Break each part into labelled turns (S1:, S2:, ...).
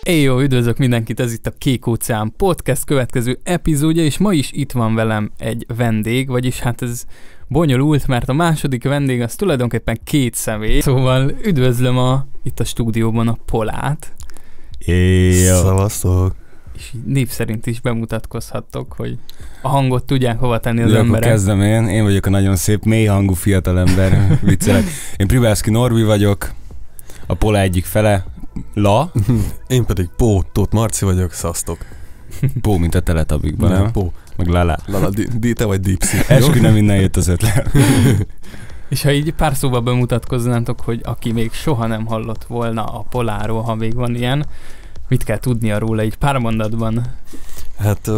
S1: Jó, üdvözlök mindenkit, ez itt a Kék Óceán Podcast következő epizódja, és ma is itt van velem egy vendég, vagyis hát ez bonyolult, mert a második vendég az tulajdonképpen két személy. Szóval üdvözlöm itt a stúdióban a Polát.
S2: Szevasztok!
S1: És név szerint is bemutatkozhattok, hogy a hangot tudják hova tenni az
S3: Akkor
S1: emberek.
S3: kezdem én vagyok a nagyon szép, mély hangú fiatalember, viccelek. Én Pribászki Norbi vagyok, a Pola egyik fele, La.
S2: Én pedig Tóth Marci vagyok, szasztok.
S3: Pó, mint a Teletubbiesban, nem?
S2: Pó.
S3: Meg Lala.
S2: Lala, te vagy Dipsy.
S3: Eskü, nem innen jött az ötlet.
S1: És ha így pár szóval bemutatkoznátok, hogy aki még soha nem hallott volna a Poláról, ha még van ilyen, mit kell tudnia róla így pár mondatban?
S2: Hát...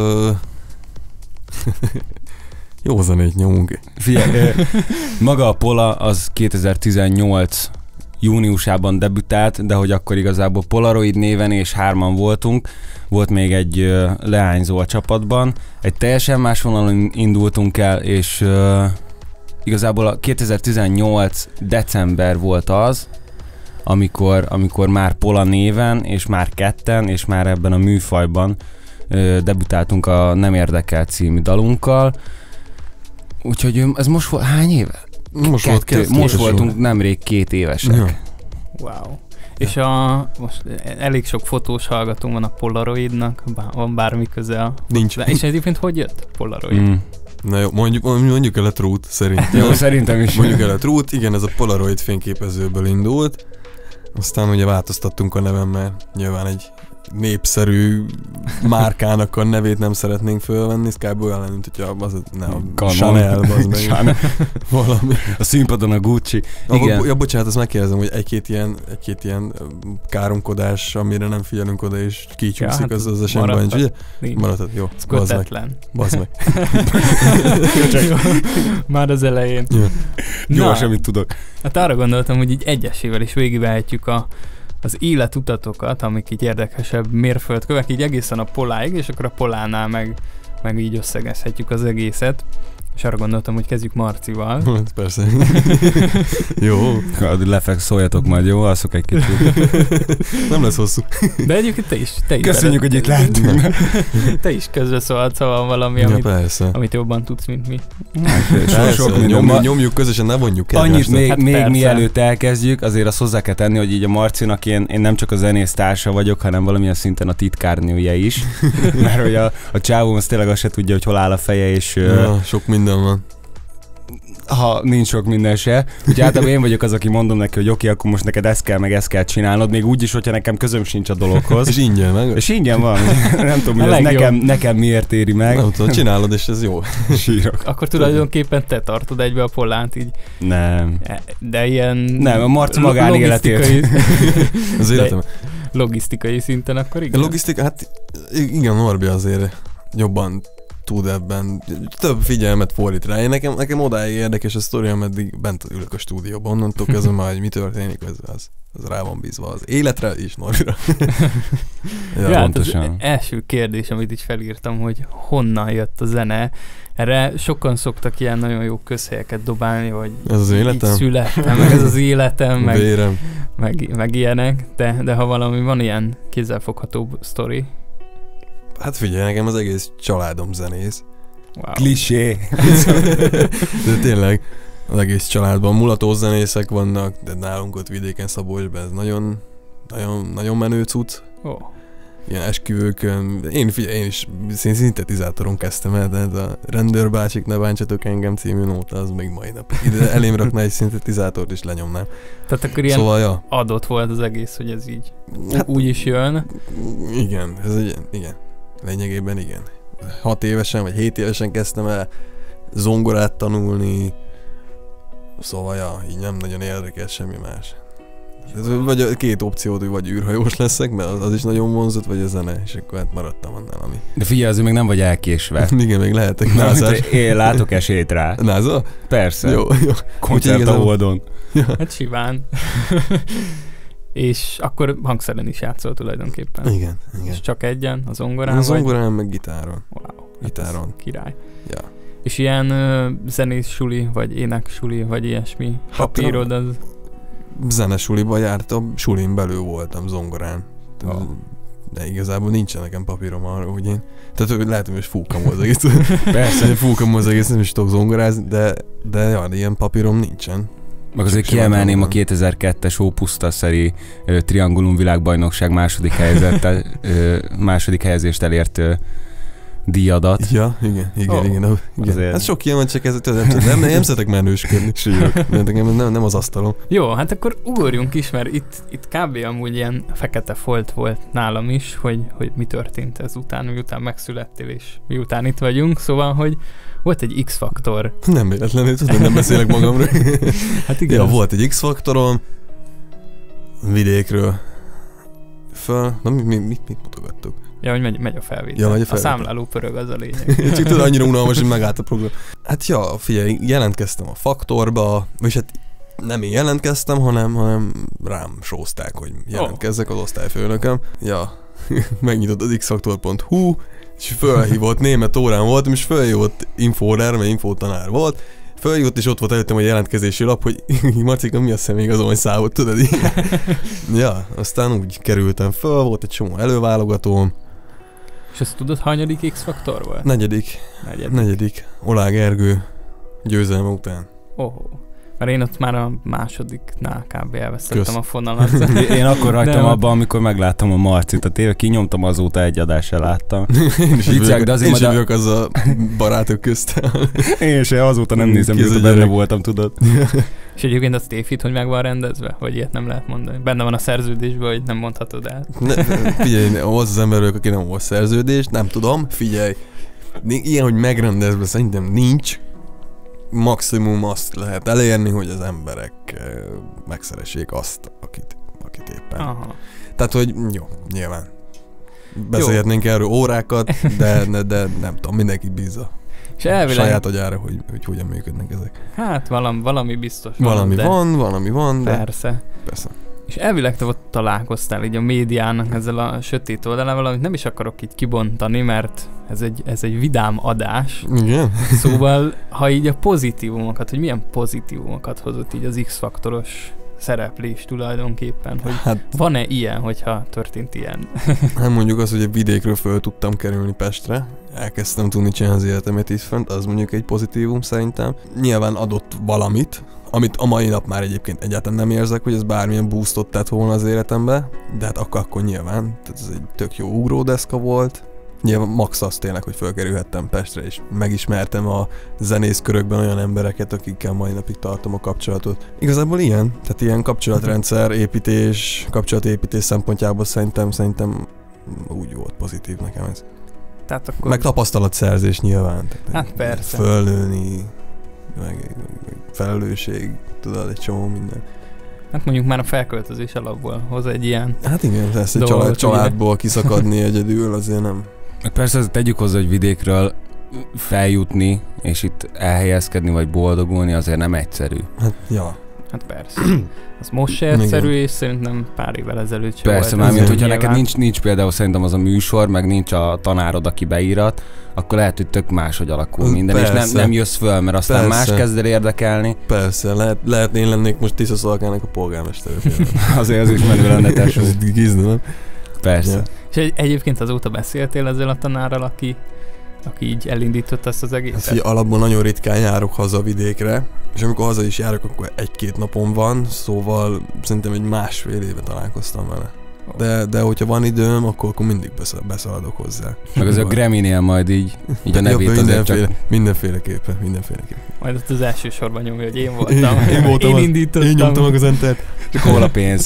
S2: jó zenét nyomunk.
S3: Figyelj, maga a Pola az 2018 júniusában debütált, de hogy akkor igazából Polaroid néven és hárman voltunk. Volt még egy leányzó a csapatban. Egy teljesen más vonalon indultunk el, és igazából a 2018 december volt az, amikor már Pola néven, és már ketten, és már ebben a műfajban debütáltunk a Nem érdekel című dalunkkal. Úgyhogy ez most volt, hány éve? Most voltunk nemrég 2 évesek.
S2: Ja.
S1: Wow. És most elég sok fotós hallgatónk van a Polaroidnak, van bármi köze a...
S2: Nincs.
S1: És egyébként hogy jött Polaroid?
S2: Na jó, mondjuk el a trút, szerintem.
S3: Jó, szerintem is.
S2: Mondjuk el a trút, igen, ez a Polaroid fényképezőből indult. Aztán ugye változtattunk a neven, mert nyilván egy népszerű márkának a nevét nem szeretnénk fölvenni, ez kb. Olyan lenne, mint hogyha a Chanel, az meg valami.
S3: A színpadon a Gucci. Igen.
S2: Ja, bocsánat, azt megkérdezem, hogy egy-két ilyen káromkodás, amire nem figyelünk oda, és kicsúszik,
S1: ja, hát
S2: az esetben nincs, ugye? Maradhat, jó. Bazd meg.
S1: Már az elején.
S2: Ja.
S3: Jó, semmit tudok.
S1: Hát arra gondoltam, hogy így egyesével is végigvehetjük az életutatokat, amik így érdekesebb mérföldkövek, így egészen a Poláig, és akkor a Polánál meg így összegezhetjük az egészet. És arra gondoltam, hogy kezdjük Marcival.
S2: Hát persze. Jó.
S3: Lefeksz, szóljatok majd, jó? Alszok egy kicsit.
S2: Nem lesz hosszú.
S1: De egyébként te is.
S3: Köszönjük, hogy itt láttunk.
S1: Te is közbeszólhatsz, ha van valami,
S2: ja, amit
S1: jobban tudsz, mint mi.
S2: Nyomjuk közösen, ne vonjuk el.
S3: Annyit még mielőtt elkezdjük, azért azt hozzá kell tenni, hogy így a Marcinak én nem csak a zenész társa vagyok, hanem valamilyen szinten a titkárnője is. Mert hogy a csávó az tényleg azt se tudja, hogy hol áll a feje, és...
S2: Ja, sok minden van.
S3: Ha nincs sok minden se. Úgyhogy általában én vagyok az, aki mondom neki, hogy oké, akkor most neked ezt kell, meg ezt kell csinálnod, még úgy is, hogyha nekem közöm sincs a dologhoz.
S2: És ingyen meg?
S3: És ingyen van. Nem tudom, hogy ez nekem miért éri meg.
S2: Nem tudom, csinálod, és ez jó.
S3: Sírok.
S1: Akkor tulajdonképpen te tartod egybe a Polánt így.
S3: Nem.
S1: De ilyen...
S3: Nem, a Marci magánéletét.
S2: Az életem.
S1: Logisztikai szinten akkor igen?
S2: Logisztika, hát igen, Norbi azért jobban tud ebben, több figyelmet fordít rá. Nekem odáig érdekes a sztori, ameddig bent ülök a stúdióban, onnantól kezdve már, hogy mi történik, az rá van bízva az életre és Norbira.
S1: Ja, hát az első kérdés, amit így felírtam, hogy honnan jött a zene. Erre sokan szoktak ilyen nagyon jó közhelyeket dobálni, hogy
S2: ez az életem?
S1: Így születtem, meg ez az életem, meg ilyenek, de ha valami van ilyen kézzelfoghatóbb sztori.
S2: Hát figyelj, nekem az egész családom zenész.
S1: Wow.
S3: Klisé.
S2: De tényleg, az egész családban mulató zenészek vannak, de nálunk ott vidéken Szabolcsban ez nagyon, nagyon, nagyon menő cucc.
S1: Oh.
S2: Ilyen esküvőkön. Én is szintetizátoron kezdtem el, de a Rendőrbácsik, ne bántsatok engem című nóta, az még mai nap. Ide elém rakna egy szintetizátort és lenyomnám.
S1: Tehát akkor ilyen
S2: szóval,
S1: adott volt az egész, hogy ez így úgy is jön.
S2: Igen, igen. Lényegében igen. 6 évesen vagy 7 évesen kezdtem el zongorát tanulni, szóval így nem nagyon érdekes semmi más. Vagy 2 opciót, hogy vagy űrhajós leszek, mert az is nagyon vonzott, vagy a zene, és akkor hát maradtam annál, ami...
S3: De figyelj, azért még nem vagy elkésve.
S2: Igen, még lehetek názás.
S3: Én látok esélyt rá.
S2: Náza?
S3: Persze.
S2: Jó.
S3: Koncert a Holdon.
S2: Ja.
S1: Hát simán. És akkor hangszeren is játszol tulajdonképpen.
S2: Igen.
S1: És csak egyen, a zongorán?
S2: A zongorán, meg gitáron.
S1: Wow.
S2: Gitáron.
S1: Király.
S2: Ja.
S1: És ilyen zenész suli, vagy ének suli, vagy ilyesmi papírod az...
S2: Zenesuliba jártam, sulin belül voltam zongorán. de igazából nincsen nekem papírom arra, hogy én... Tehát hogy lehet, hogy most fúkam az egész.
S3: Persze.
S2: Fúkam az egész, nem is tudok zongorázni, de ilyen papírom nincsen.
S3: Meg azért kiemelném a 2002-es Ópuszta-szeri Triangulum világbajnokság második helyezést elért díjadat.
S2: Ja, igen. Hát sok ilyen van, csak ez nem szeretek menősködni. Nem az asztalom.
S1: Jó, hát akkor ugorjunk is, mert itt kb. Amúgy ilyen fekete folt volt nálam is, hogy mi történt ezután, miután megszülettél, és miután itt vagyunk, szóval, hogy volt egy X-faktor.
S2: Nem véletlenül, tudom, nem beszélek magamról.
S1: Hát igen.
S2: Ja, volt egy X-faktorom, vidékről föl. Na, mit mutogattuk?
S1: Ja, hogy megy a felvétel.
S2: Ja, megy a
S1: felvétel. A számláló pörög, az a lényeg.
S2: Csak tudod, annyira unalmas, hogy megállt a program. Hát ja, figyelj, jelentkeztem a Faktorba, és hát nem én jelentkeztem, hanem rám sózták, hogy jelentkezzek az osztályfőnököm. Ja, megnyitott az xfaktor.hu, és fölhívott, német órán voltam, és fölhívott infórer, mert infótanár volt, fölhívott, és ott volt előttem a jelentkezési lap, hogy Marcika, mi a személyigazolvány számot, tudod? Ja, aztán úgy kerültem föl, volt egy csomó előválogatóm.
S1: És azt tudod, hanyadik X-faktor volt?
S2: Negyedik. Olá Gergő győzelme után.
S1: Mert én ott már a másodiknál kb. Elvesztettem a fonalat.
S3: Én akkor hagytam abba, amikor megláttam a Marcit a tévé, kinyomtam, azóta egy adással láttam.
S2: Én is vagyok az a barátok közt.
S3: Én se, azóta nem nézem, mióta benne voltam, tudod.
S1: És egyébként az tévhit, hogy meg van rendezve? Hogy ilyet nem lehet mondani? Benne van a szerződésben, hogy nem mondhatod el.
S2: Figyelj, az ember vagyok, aki nem volt szerződés, nem tudom, figyelj. Ilyen, hogy megrendezve szerintem nincs. Maximum azt lehet elérni, hogy az emberek megszeressék azt, akit éppen. Aha. Tehát, hogy jó, nyilván. Beszélhetnénk erről órákat, de nem tudom, mindenki bízza. És saját agyára, hogy hogyan működnek ezek.
S1: Hát valami biztos
S2: van. Valami van, de...
S1: Persze. És elvileg te ott találkoztál így a médiának ezzel a sötét oldalával, amit nem is akarok így kibontani, mert ez egy vidám adás.
S2: Igen.
S1: Szóval, ha így a pozitívumokat, hogy milyen pozitívumokat hozott így az X-faktoros szereplés tulajdonképpen, hogy hát, van-e ilyen, hogyha történt ilyen?
S2: Hát mondjuk az, hogy egy vidékről föl tudtam kerülni Pestre, elkezdtem tudni csinálni az életemet itt fönt, az mondjuk egy pozitívum szerintem. Nyilván adott valamit, amit a mai nap már egyébként egyáltalán nem érzek, hogy ez bármilyen boostot tett volna az életembe, de hát akkor nyilván, tehát ez egy tök jó ugródeszka volt. Nyilván max az tényleg, hogy fölkerülhettem Pestre, és megismertem a zenészkörökben olyan embereket, akikkel mai napig tartom a kapcsolatot. Igazából ilyen, tehát ilyen kapcsolatépítés szempontjából szerintem úgy volt pozitív nekem ez.
S1: Tehát akkor...
S2: Meg tapasztalatszerzés nyilván.
S1: Hát persze.
S2: Fölnőni, meg felelősség, tudod, egy csomó minden.
S1: Hát mondjuk már a felköltözés alapból hoz egy ilyen...
S2: Hát igen, ezt egy családból kiszakadni egyedül azért nem.
S3: Meg persze tegyük hozzá, hogy vidékről feljutni, és itt elhelyezkedni, vagy boldogulni azért nem egyszerű.
S2: Hát, ja.
S1: Hát persze. Az most se egyszerű, és szerintem pár évvel ezelőtt se
S3: persze,
S1: volt.
S3: Mármint, hogyha neked nincs például szerintem az a műsor, meg nincs a tanárod, aki beírat, akkor lehet, hogy tök máshogy alakul minden, persze. És nem jössz föl, mert aztán persze. Más kezd el érdekelni.
S2: Persze, lehet én lennék most Tiszaszolgának a polgármester.
S3: Azért az is menő lenne, tesó.
S2: Gizna.
S3: Persze.
S1: Ja. És egyébként azóta beszéltél ezzel a tanárral, aki így elindított ezt az egészet?
S2: Hát, alapból nagyon ritkán járok haza vidékre, és amikor haza is járok, akkor 1-2 napom van, szóval szerintem egy másfél éve találkoztam vele. De hogyha van időm, akkor mindig beszaladok hozzá.
S3: Meg az a Grammy-nél majd így a nevét azért csak...
S2: Mindenféleképpen.
S1: Majd ott az első sorban nyomja, hogy én voltam. Én indítottam.
S2: Én nyomtam meg az entert.
S3: Csak hol a pénz?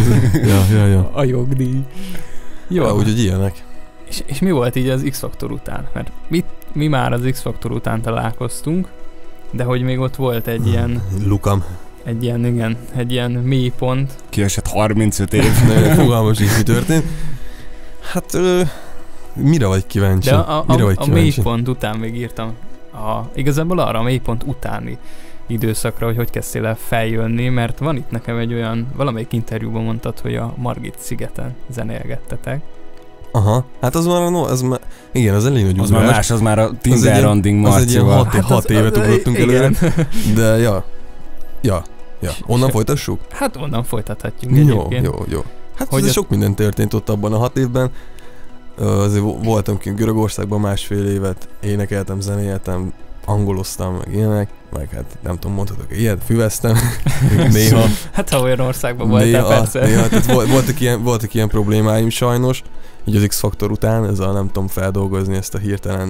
S2: Ja.
S1: A jogdíj. Jó.
S2: Ja, úgyhogy ilyenek.
S1: És mi volt így az X-faktor után? Mert mi már az X-faktor után találkoztunk, de hogy még ott volt egy ilyen...
S2: Lukam.
S1: Egy ilyen mélypont.
S3: Kiesett 35 év.
S2: Fogalmas így, mi történt. Hát, mire vagy kíváncsi?
S1: De a mélypont után még írtam. Igazából arra a mélypont utáni időszakra, hogy kezdtél el feljönni, mert van itt nekem egy olyan, valamelyik interjúban mondtad, hogy a Margit szigeten zenélgettetek.
S2: Aha, hát az már, igen, az elég nagy
S3: az már más, az már a Tinder randing Marcival.
S2: Az egy 6 évet ugrottunk előre, de ja. Onnan folytassuk?
S1: Hát onnan folytathatjuk egyébként.
S2: Jó. Hát hogy sok minden történt ott abban a 6 évben. Azért voltam kint Görögországban 1,5 évet, énekeltem, zenéltem, angoloztam, meg ilyenek, meg hát nem tudom, mondhatok ilyet, füveztem, néha.
S1: Hát ha olyan országban voltál, persze.
S2: Néha, tehát voltak ilyen problémáim sajnos, így az X-faktor után, ez a nem tudom feldolgozni ezt a hirtelen,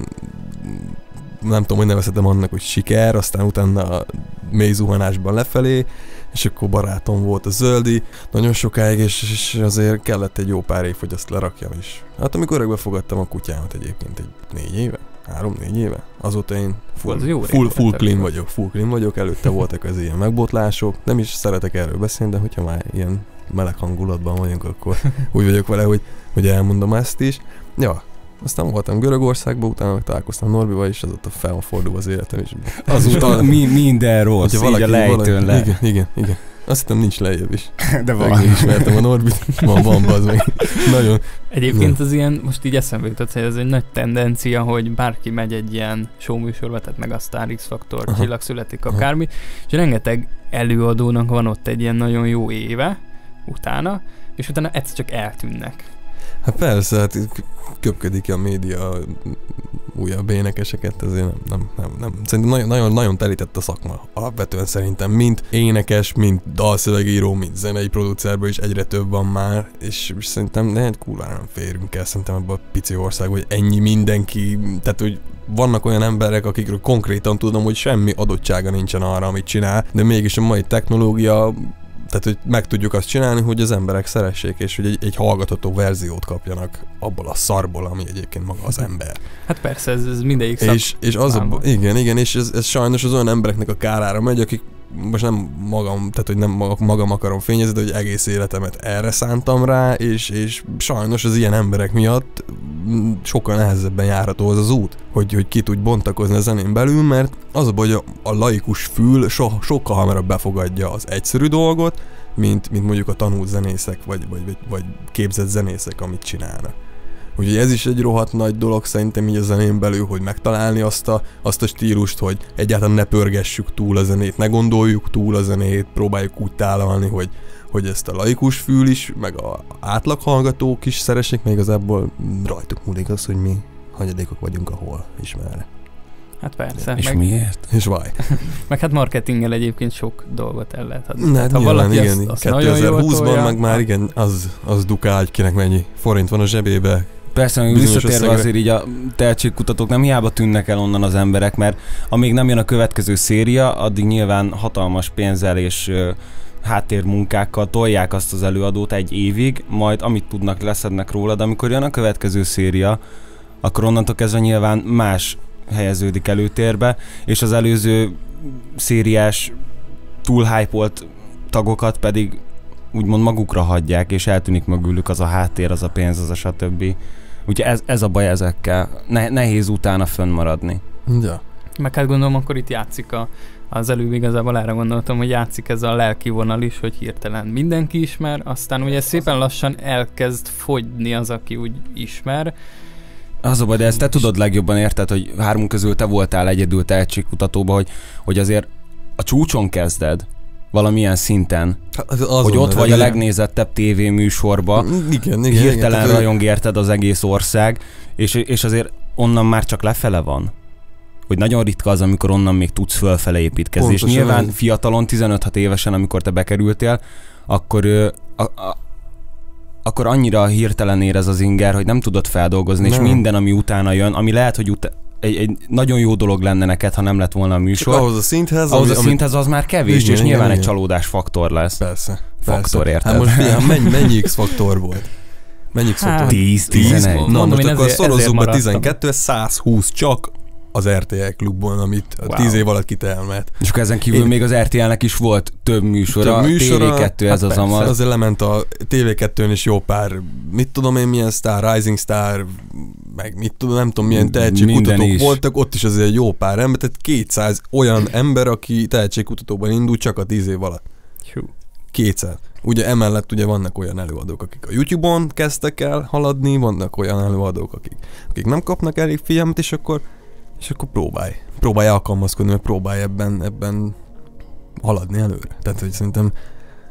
S2: nem tudom, hogy nevezhetem annak, hogy siker, aztán utána mély zuhanásban lefelé, és akkor barátom volt a Zöldi, nagyon sokáig, és azért kellett egy jó pár év, hogy azt lerakjam is. Hát amikor örökbefogadtam a kutyámat egyébként egy 4 éve, 3-4 éve, azóta én full clean vagyok, előtte voltak az ilyen megbotlások, nem is szeretek erről beszélni, de hogyha már ilyen meleg hangulatban vagyunk, akkor úgy vagyok vele, hogy elmondom ezt is. Ja, aztán voltam Görögországban, utána találkoztam Norbival, és azóta fel van fordulva az életem is.
S3: Azóta minden rossz, így a lejtőn le.
S2: Igen. Azt hittem nincs lejjebb is.
S3: De van.
S2: Megismertem a Norbit, van bazd meg. Nagyon.
S1: Egyébként az ilyen, most így eszembe jutott, hogy ez egy nagy tendencia, hogy bárki megy egy ilyen showműsorba, tehát meg a Star X-faktor, Csillag születik, akármi, és rengeteg előadónak van ott egy ilyen nagyon jó éve utána, és utána egyszer csak eltűnnek.
S2: Hát persze, hát köpködik a média újabb énekeseket, azért nem. Szerintem nagyon telített a szakma. Alapvetően szerintem mind énekes, mind dalszövegíró, mind zenei producerből is egyre több van már, és szerintem kurvára nem férünk el szerintem ebben a pici országban, hogy ennyi mindenki, tehát hogy vannak olyan emberek, akikről konkrétan tudom, hogy semmi adottsága nincsen arra, amit csinál, de mégis a mai technológia, tehát, hogy meg tudjuk azt csinálni, hogy az emberek szeressék, és hogy egy hallgatható verziót kapjanak abból a szarból, ami egyébként maga az ember.
S1: Hát persze, ez mindegyik szak.
S2: És az igen, és ez sajnos az olyan embereknek a kárára megy, akik most nem magam, tehát hogy nem magam akarom fényezni, de hogy egész életemet erre szántam rá, és sajnos az ilyen emberek miatt sokkal nehezebben járható az út, hogy ki tudj bontakozni a zenén belül, mert az a baj, hogy a laikus fül sokkal hamarabb befogadja az egyszerű dolgot, mint mondjuk a tanult zenészek, vagy képzett zenészek, amit csinálnak. Úgyhogy ez is egy rohadt nagy dolog szerintem így a zenén belül, hogy megtalálni azt a stílust, hogy egyáltalán ne pörgessük túl a zenét, ne gondoljuk túl a zenét, próbáljuk úgy tálalni, hogy ezt a laikus fül is, meg a átlaghallgatók is szeressék, meg igazából rajtuk múlik az, hogy mi hanyadékok vagyunk, ahol ismerre.
S1: Hát persze.
S3: És miért?
S2: És why?
S1: Meg hát marketinggel egyébként sok dolgot el lehet adni.
S2: Hát ha valaki igen, azt 2020-ban meg már igen, az dukál, hogy kinek mennyi forint van a zsebébe.
S3: Persze, hogy visszatérve azért így a tehetségkutatók nem hiába tűnnek el onnan az emberek, mert amíg nem jön a következő széria, addig nyilván hatalmas pénzzel és háttérmunkákkal tolják azt az előadót egy évig, majd amit tudnak leszednek róla, de amikor jön a következő széria, akkor onnantól kezdve nyilván más helyeződik előtérbe, és az előző szériás túl hype-olt tagokat pedig úgymond magukra hagyják, és eltűnik mögülük az a háttér, az a pénz, az a stb. Úgyhogy ez a baj ezekkel. Nehéz utána fönnmaradni.
S2: Ja.
S1: Meg hát gondolom, akkor itt játszik az előbb igazából erre gondoltam, hogy játszik ez a lelki vonal is, hogy hirtelen mindenki ismer, aztán ugye szépen lassan elkezd fogyni az, aki úgy ismer.
S3: Az a baj, de ezt te tudod legjobban, érted, hogy hármunk közül te voltál egyedül tehetségkutatóban, hogy azért a csúcson kezded, valamilyen szinten, hogy ott vagy a legnézettebb tévéműsorba,
S2: igen,
S3: hirtelen rajong érted az egész ország, és azért onnan már csak lefele van. Hogy nagyon ritka az, amikor onnan még tudsz fölfele építkezni. És nyilván fiatalon, 15-6 évesen, amikor te bekerültél, akkor annyira hirtelen érez az inger, hogy nem tudod feldolgozni, és minden, ami utána jön, ami lehet, hogy egy nagyon jó dolog lenne neked, ha nem lett volna a műsor.
S2: Csak ahhoz a szinthez,
S3: az már kevés, igen, és nyilván egy csalódás faktor lesz.
S2: Persze.
S3: Faktor, érted?
S2: Hát most mennyi X-faktor volt? Mennyi X-faktor?
S3: 10-11.
S2: Na most akkor szorozzuk be 12, 120 csak az RTL klubban, amit 10 év alatt kitermelt.
S3: És akkor ezen kívül még az RTL-nek is volt több műsora. TV2 ez az amar.
S2: Azért lement a TV2-n is jó pár, mit tudom én milyen sztár, Rising Star, meg mit tudom, nem tudom milyen tehetségkutatók voltak, ott is azért jó pár ember, tehát 200 olyan ember, aki tehetségkutatóban indult csak a 10 év alatt. 200. Ugye emellett ugye vannak olyan előadók, akik a YouTube-on kezdtek el haladni, vannak olyan előadók, akik nem kapnak elég figyelmet, és akkor próbálj alkalmazkodni, mert próbálj ebben haladni előre. Tehát, hogy szerintem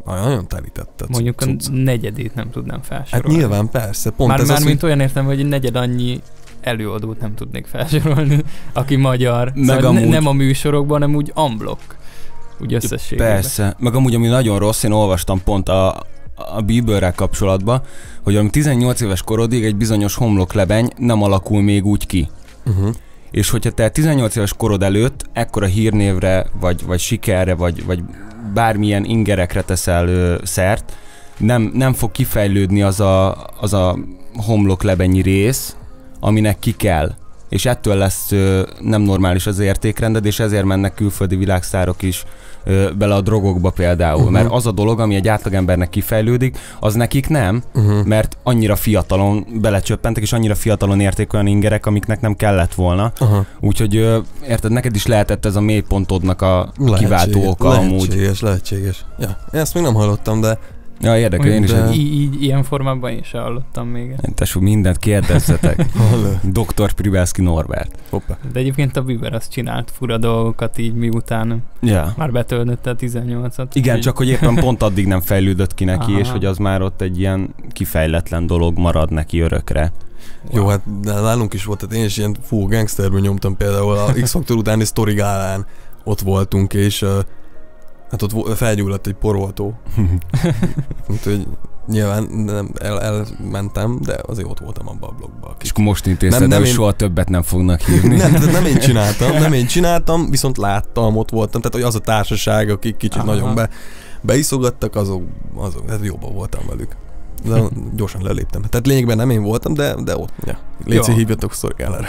S2: Nagyon telített.
S1: Mondjuk a negyedét nem tudnám
S2: Hát
S1: felsorolni.
S2: nyilván, persze. Pont ez az,
S1: mint olyan értem, hogy negyed annyi előadót nem tudnék felsorolni, aki magyar. Szóval
S3: amúgy...
S1: nem a műsorokban, hanem úgy unblock. Úgy összességében.
S3: Persze. Meg amúgy, ami nagyon rossz, én olvastam pont a Bieberrel kapcsolatban, hogy ami 18 éves korodig egy bizonyos homloklebeny nem alakul még úgy ki. És hogyha te 18 éves korod előtt ekkora hírnévre, vagy sikerre, vagy bármilyen ingerekre teszel szert, nem fog kifejlődni az a homloklebenyi rész, aminek ki kell. És ettől lesz nem normális az értékrended, és ezért mennek külföldi világsztárok is bele a drogokba például. Mert az a dolog, ami egy átlagembernek kifejlődik, az nekik nem, mert annyira fiatalon belecsöppentek, és annyira fiatalon érték olyan ingerek, amiknek nem kellett volna. Úgyhogy érted, neked is lehetett ez a mélypontodnak a kiváltó oka amúgy.
S2: Lehetséges. Ja, ezt még nem hallottam, de...
S3: Ja, érdekel, én is.
S1: Így ilyen formában én sem hallottam még.
S3: Tesó, mindent kérdezzetek. Dr. Pribelszki Norbert.
S2: Hoppá.
S1: De egyébként a Bieber azt csinált fura dolgokat így miután már betöltötte a 18-at.
S3: Igen, csak hogy éppen pont addig nem fejlődött ki neki, és hogy az már ott egy ilyen kifejletlen dolog marad neki örökre.
S2: Jó, hát de nálunk is volt, tehát én is ilyen gangsterből nyomtam például a X-Factor utáni Story Gálán. Ott voltunk, és hát ott felgyulladt egy poroltó. Úgyhogy nyilván nem elmentem, de azért ott voltam abban a blogban.
S3: És akkor most intézted, de soha többet nem fognak hívni.
S2: Nem én csináltam, viszont láttam, ott voltam. Tehát hogy az a társaság, akik kicsit nagyon beiszogattak, azok hát jobban voltam velük. De gyorsan leléptem. Tehát lényegben nem én voltam, de ott. Ja. Léci, hívjatok szorgálára.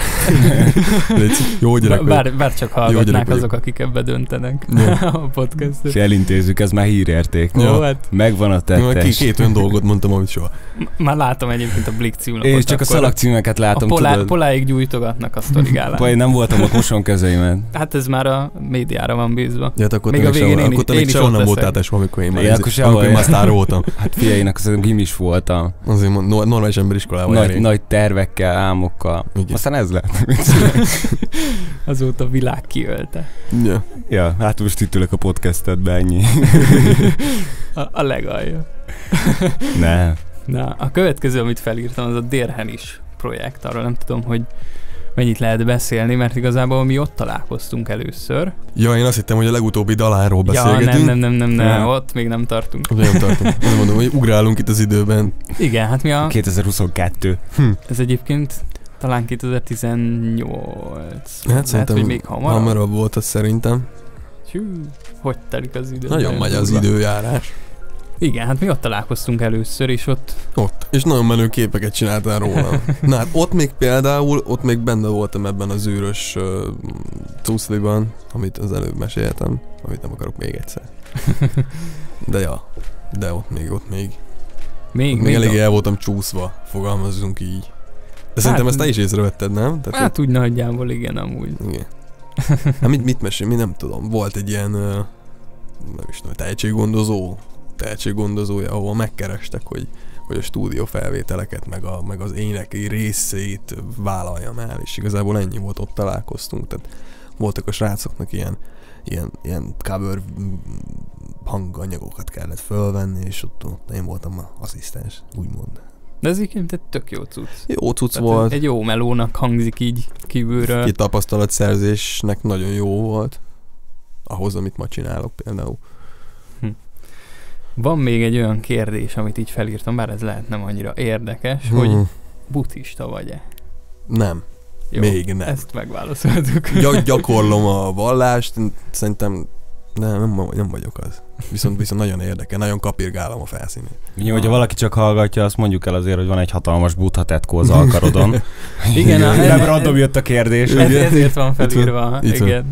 S2: Jó gyerek vagyok.
S1: Bár csak hallgatnák azok, akik ebbe döntenek a podcastot.
S3: És elintézzük, ez már hírérték.
S1: Hát.
S3: Megvan a tettes.
S2: Két olyan dolgot mondtam, amit soha.
S1: Már látom egyébként a Blick címlapot.
S3: Én csak a szalagcímeket látom,
S1: tudod. Poláig gyújtoganak a Story Gálán.
S3: Én nem voltam ott, mosom kezeimet.
S1: Hát ez már a médiára van bízva.
S2: Ja, akkor te még sehol nem voltál tesó, amikor én már sztár voltam.
S3: Hát fiainak azt gim is voltam.
S2: Azért normális emberiskolában
S3: nagy tervekkel, álmokkal.
S2: Ugye.
S3: Aztán ez lett.
S1: Azóta a világ kiölte.
S3: Ja, hát most itt ülök a podcastedbe, ennyi.
S1: A legalja.
S3: Ne.
S1: Na, a következő, amit felírtam, az a Dérhenis projekt. Arról nem tudom, hogy mennyit lehet beszélni, mert igazából mi ott találkoztunk először.
S2: Ja, én azt hittem, hogy a legutóbbi daláról beszélgetünk.
S1: Ja, nem, ott még nem tartunk.
S2: Nem tartunk. Azt mondom, hogy ugrálunk itt az időben.
S1: Igen, hát mi a...
S3: 2022.
S1: Ez egyébként talán 2018.
S2: Hát szerintem hogy még hamarabb volt az szerintem.
S1: Hogy telik az idő?
S2: Nagyon megy az időjárás.
S1: Igen, hát mi ott találkoztunk először, és ott...
S2: És nagyon menő képeket csináltál róla. Na hát ott még benne voltam ebben az űrös cuszliban, amit az előbb meséltem, amit nem akarok még egyszer. De ott még eléggé el voltam csúszva, fogalmazzunk így. De szerintem ezt te is észrevetted, nem? Tehát
S1: hát úgy nagyjából igen, amúgy.
S2: Igen. Hát mit mesél, mi nem tudom. Volt egy ilyen nem is tudom, tehetséggondozója, ahol megkerestek, hogy a stúdió felvételeket, meg az éneki részét vállaljam el, és igazából ennyi volt, ott találkoztunk, tehát voltak a srácoknak ilyen cover hanganyagokat kellett fölvenni, és ott én voltam az asszisztens, úgymond.
S1: De ez így tök jó cucc.
S2: Jó cucc volt.
S1: Egy jó melónak hangzik így kívülről.
S2: Egy tapasztalatszerzésnek nagyon jó volt. Ahhoz, amit ma csinálok például.
S1: Van még egy olyan kérdés, amit így felírtam, bár ez lehet nem annyira érdekes, hogy buddhista vagy-e?
S2: Nem. Jó, még nem.
S1: Ezt megválaszoltuk.
S2: Gyakorlom a vallást, szerintem nem vagyok az. Viszont nagyon érdekel, nagyon kapirgálom a felszínét.
S3: Hogyha valaki csak hallgatja, azt mondjuk el azért, hogy van egy hatalmas buddha tetkó az alkarodon.
S1: Igen.
S3: Nem random jött a kérdés.
S1: Ezért van felírva. Igen.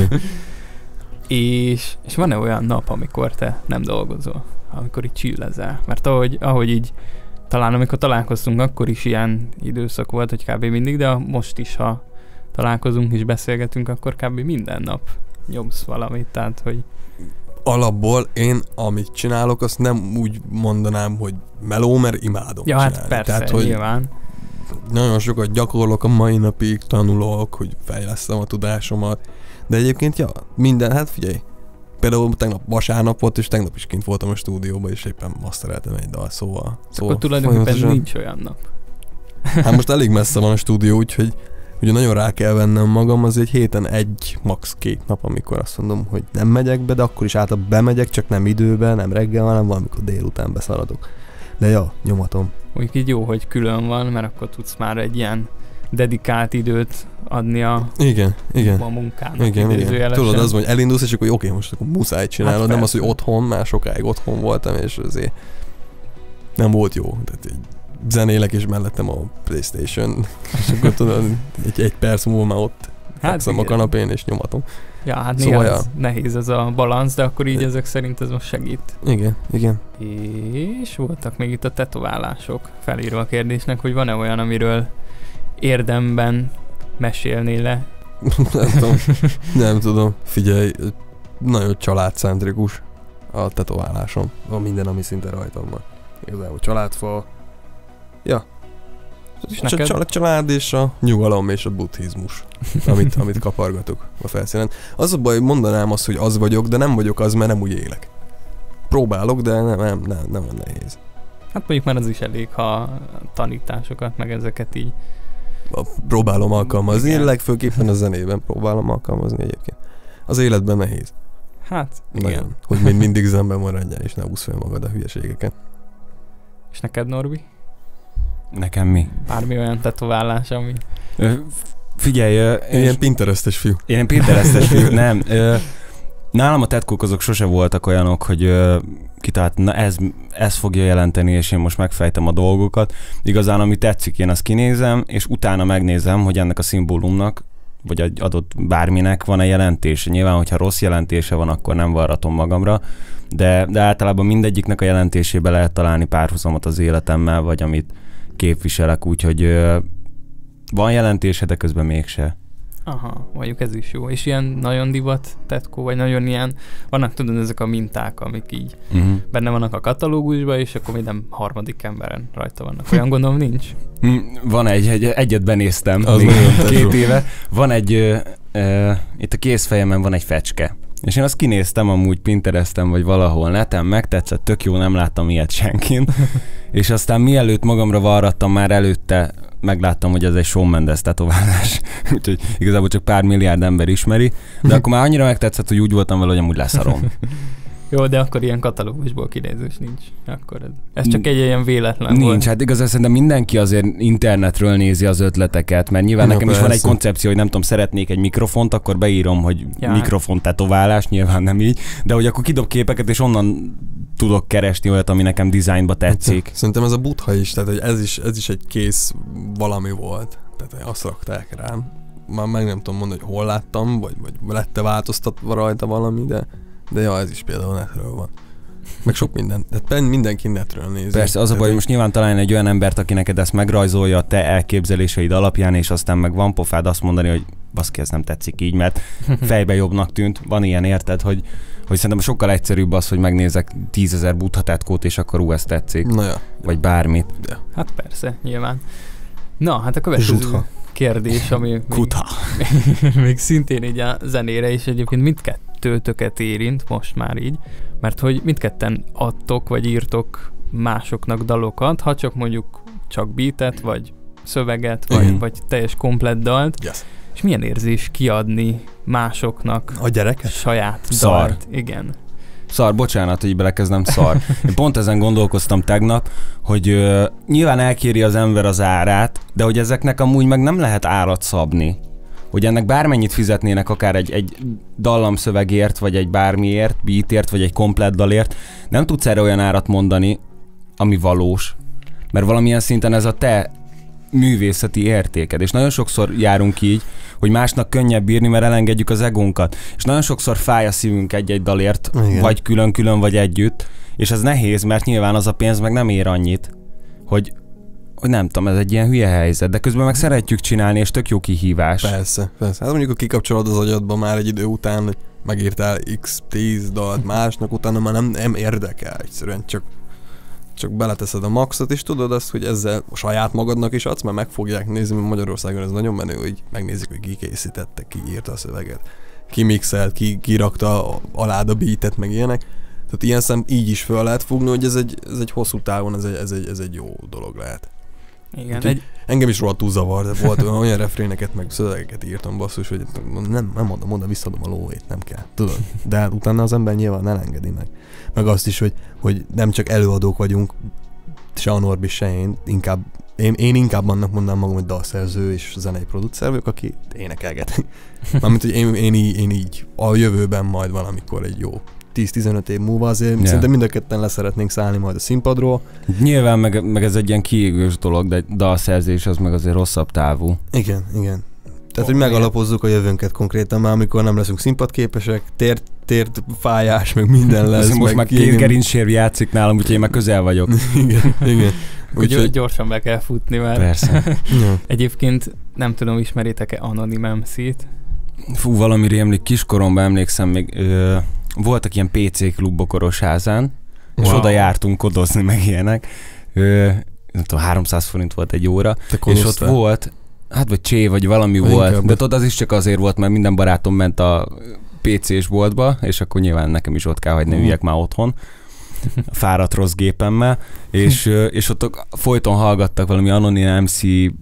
S1: És van-e olyan nap, amikor te nem dolgozol? Amikor így chillezel? Mert ahogy így, talán amikor találkoztunk, akkor is ilyen időszak volt, hogy kb. Mindig, de most is, ha találkozunk és beszélgetünk, akkor kb. Minden nap nyomsz valamit, tehát hogy...
S2: Alapból én, amit csinálok, azt nem úgy mondanám, hogy meló, mert imádom csinálni.
S1: Hát persze,
S2: tehát, hogy
S1: nyilván.
S2: Nagyon sokat gyakorlok a mai napig, tanulok, hogy fejlesztem a tudásomat, de egyébként minden, hát figyelj, például tegnap vasárnap volt, és tegnap is kint voltam a stúdióban, és éppen mastereltem egy dal, szóval
S1: Akkor tulajdonképpen nincs olyan nap.
S2: Hát most elég messze van a stúdió, úgyhogy ugye nagyon rá kell vennem magam, az egy héten max. 2 nap, amikor azt mondom, hogy nem megyek be, de akkor is általában bemegyek, csak nem időben, nem reggel, hanem valamikor délután beszaladok. De ja, nyomatom.
S1: Mondjuk így jó, hogy külön van, mert akkor tudsz már egy ilyen dedikált időt adni a munkának.
S2: Igen. Tudod, az, hogy elindulsz, és akkor oké, most akkor muszáj csinálod,
S1: hát
S2: nem az, hogy otthon, már sokáig otthon voltam, és azért nem volt jó. Tehát így zenélek, és mellettem a PlayStation, és akkor tudod, egy perc múlva már ott fekszem a kanapén, és nyomatom.
S1: Ja, hát szóval néha nehéz ez a balansz, de akkor így ezek szerint ez most segít.
S2: Igen.
S1: És voltak még itt a tetoválások felírva a kérdésnek, hogy van-e olyan, amiről érdemben mesélnél le?
S2: Nem tudom. Figyelj, nagyon családcentrikus a tetoválásom. Van minden, ami szinte rajtam van. Igazából családfa. Ja. Család és a nyugalom és a buddhizmus, amit kapargatok a felszínen. Az a baj, mondanám azt, hogy az vagyok, de nem vagyok az, mert nem úgy élek. Próbálok, de nem van nehéz.
S1: Hát mondjuk már az is elég, ha tanításokat, meg ezeket így
S2: próbálom alkalmazni, én legfőképpen a zenében próbálom alkalmazni egyébként. Az életben nehéz.
S1: Hát,
S2: nagyon.
S1: igen.
S2: Hogy még mindig zenben maradjál, és ne úsz fel magad a hülyeségeket.
S1: És neked, Norbi?
S3: Nekem mi?
S1: Bármi olyan tetoválás, ami...
S3: Figyelj...
S2: Ilyen Pinterestes fiú.
S3: Ilyen Pinterestes fiú, nem. Nálam a tetkók azok sose voltak olyanok, hogy kitalált, na ez fogja jelenteni, és én most megfejtem a dolgokat. Igazán, ami tetszik, én azt kinézem, és utána megnézem, hogy ennek a szimbólumnak, vagy egy adott bárminek van-e jelentése. Nyilván, hogyha rossz jelentése van, akkor nem varratom magamra, de általában mindegyiknek a jelentésébe lehet találni párhuzamot az életemmel, vagy amit képviselek, úgyhogy van jelentése, de közben mégse.
S1: Aha, mondjuk ez is jó. És ilyen nagyon divat tetkó, vagy nagyon ilyen, vannak tudod ezek a minták, amik így benne vannak a katalógusban, és akkor minden harmadik emberen rajta vannak. Olyan gondolom nincs?
S3: Van egyet benéztem
S2: az
S3: még 2 éve. Van egy, itt a kézfejemen van egy fecske. És én azt kinéztem amúgy Pinteresten, vagy valahol neten, megtetszett, tök jó, nem láttam ilyet senkin. És aztán mielőtt magamra varrattam, már előtte megláttam, hogy ez egy Shawn Mendes tetoválás. Úgyhogy igazából csak pár milliárd ember ismeri. De akkor már annyira megtetszett, hogy úgy voltam vele, hogy amúgy leszarom.
S1: Jó, de akkor ilyen katalógusból kinézős nincs. Akkor ez csak egy ilyen véletlen
S3: nincs,
S1: volt.
S3: Hát igazán szerintem mindenki azért internetről nézi az ötleteket, mert nyilván nekem is van egy koncepció, hogy nem tudom, szeretnék egy mikrofont, akkor beírom, hogy mikrofon tetoválás, nyilván nem így, de hogy akkor kidob képeket, és onnan tudok keresni olyat, ami nekem dizájnba tetszik.
S2: Szerintem ez a Buddha is, tehát hogy ez is egy kész valami volt. Tehát azt rakták rám. Már meg nem tudom mondani, hogy hol láttam, vagy lett-e változtatva rajta valami, de ja, ez is például netről van. Meg sok minden. Tehát mindenki netről nézi.
S3: Persze, az a baj, hogy most nyilván találni egy olyan embert, aki neked ezt megrajzolja a te elképzeléseid alapján, és aztán meg van pofád azt mondani, hogy baszki, ez nem tetszik így, mert fejbe jobbnak tűnt. Van ilyen, érted, hogy szerintem sokkal egyszerűbb az, hogy megnézek 10 000 Buddha tetkót, és akkor ezt tetszik.
S2: Na ja.
S3: Vagy bármit.
S2: Ja.
S1: Hát persze, nyilván. Na, hát a következő kérdés, ami még szintén így a zenére is egyébként mindkettőtöket érint, most már így, mert hogy mindketten adtok, vagy írtok másoknak dalokat, ha csak mondjuk csak beatet, vagy szöveget, vagy teljes komplett dalt.
S2: Yes.
S1: És milyen érzés kiadni másoknak
S2: a gyereket?
S1: Saját dalt? Igen.
S3: Szar, bocsánat, hogy belekezdem, szar. Én pont ezen gondolkoztam tegnap, hogy nyilván elkéri az ember az árát, de hogy ezeknek amúgy meg nem lehet árat szabni. Hogy ennek bármennyit fizetnének, akár egy dallamszövegért, vagy egy bármiért, beatért, vagy egy komplett dalért, nem tudsz erre olyan árat mondani, ami valós. Mert valamilyen szinten ez a te művészeti értéked. És nagyon sokszor járunk így, hogy másnak könnyebb írni, mert elengedjük az egónkat. És nagyon sokszor fáj a szívünk egy-egy dalért, igen, vagy külön-külön, vagy együtt. És ez nehéz, mert nyilván az a pénz meg nem ér annyit, hogy nem tudom, ez egy ilyen hülye helyzet, de közben meg szeretjük csinálni, és tök jó kihívás.
S2: Persze. Hát mondjuk, ha kikapcsolod az agyadba már egy idő után, hogy megírtál x10 dalt másnak, utána már nem érdekel, egyszerűen csak beleteszed a maxot, és tudod azt, hogy ezzel saját magadnak is adsz, mert meg fogják nézni, mert Magyarországon ez nagyon menő, hogy megnézik, hogy ki készítette, ki írta a szöveget, kimixelt, kirakta alád a beatet, meg ilyenek. Tehát ilyen szem így is fel lehet fogni, hogy ez egy hosszú távon, ez egy jó dolog lehet.
S1: Igen.
S2: Engem is rohadtul zavar, de volt olyan refréneket, meg szövegeket írtam, basszus, hogy nem adom oda, visszadom a lóvét, nem kell, tudod. De hát utána az ember nyilván elengedi meg. Meg azt is, hogy nem csak előadók vagyunk, se a Norbi, se én inkább annak mondanám magam, hogy dalszerző és zenei producer vagyok, aki énekelget. Mármint, hogy én így a jövőben majd valamikor egy jó 10-15 év múlva azért szerintem mind a ketten leszeretnénk szállni majd a színpadról.
S3: Nyilván meg ez egy ilyen kiégős dolog, de dalszerzés az meg azért rosszabb távú.
S2: Igen. Tehát, hogy megalapozzuk a jövőnket konkrétan már, amikor nem leszünk színpadképesek, tért fájás, meg minden lesz.
S3: Most már 2 gerincsérv játszik nálam, úgyhogy én már közel vagyok.
S2: Igen.
S1: Úgyhogy gyorsan be kell futni már.
S3: Persze.
S1: Egyébként nem tudom, ismeritek-e Anonim MC-t?
S3: Fú, valami rémlik, kiskoromban emlékszem, még voltak ilyen PC klubok Orosházán, és oda jártunk kodozni, meg ilyenek. Nem tudom, 300 forint volt egy óra, és ott volt, hát vagy csé, vagy valami volt, de tudod, az is csak azért volt, mert minden barátom ment a PC-s boltba, és akkor nyilván nekem is ott kell, hogy ne üljek már otthon a fáradt rossz gépemmel, és ott folyton hallgattak valami Anonim MC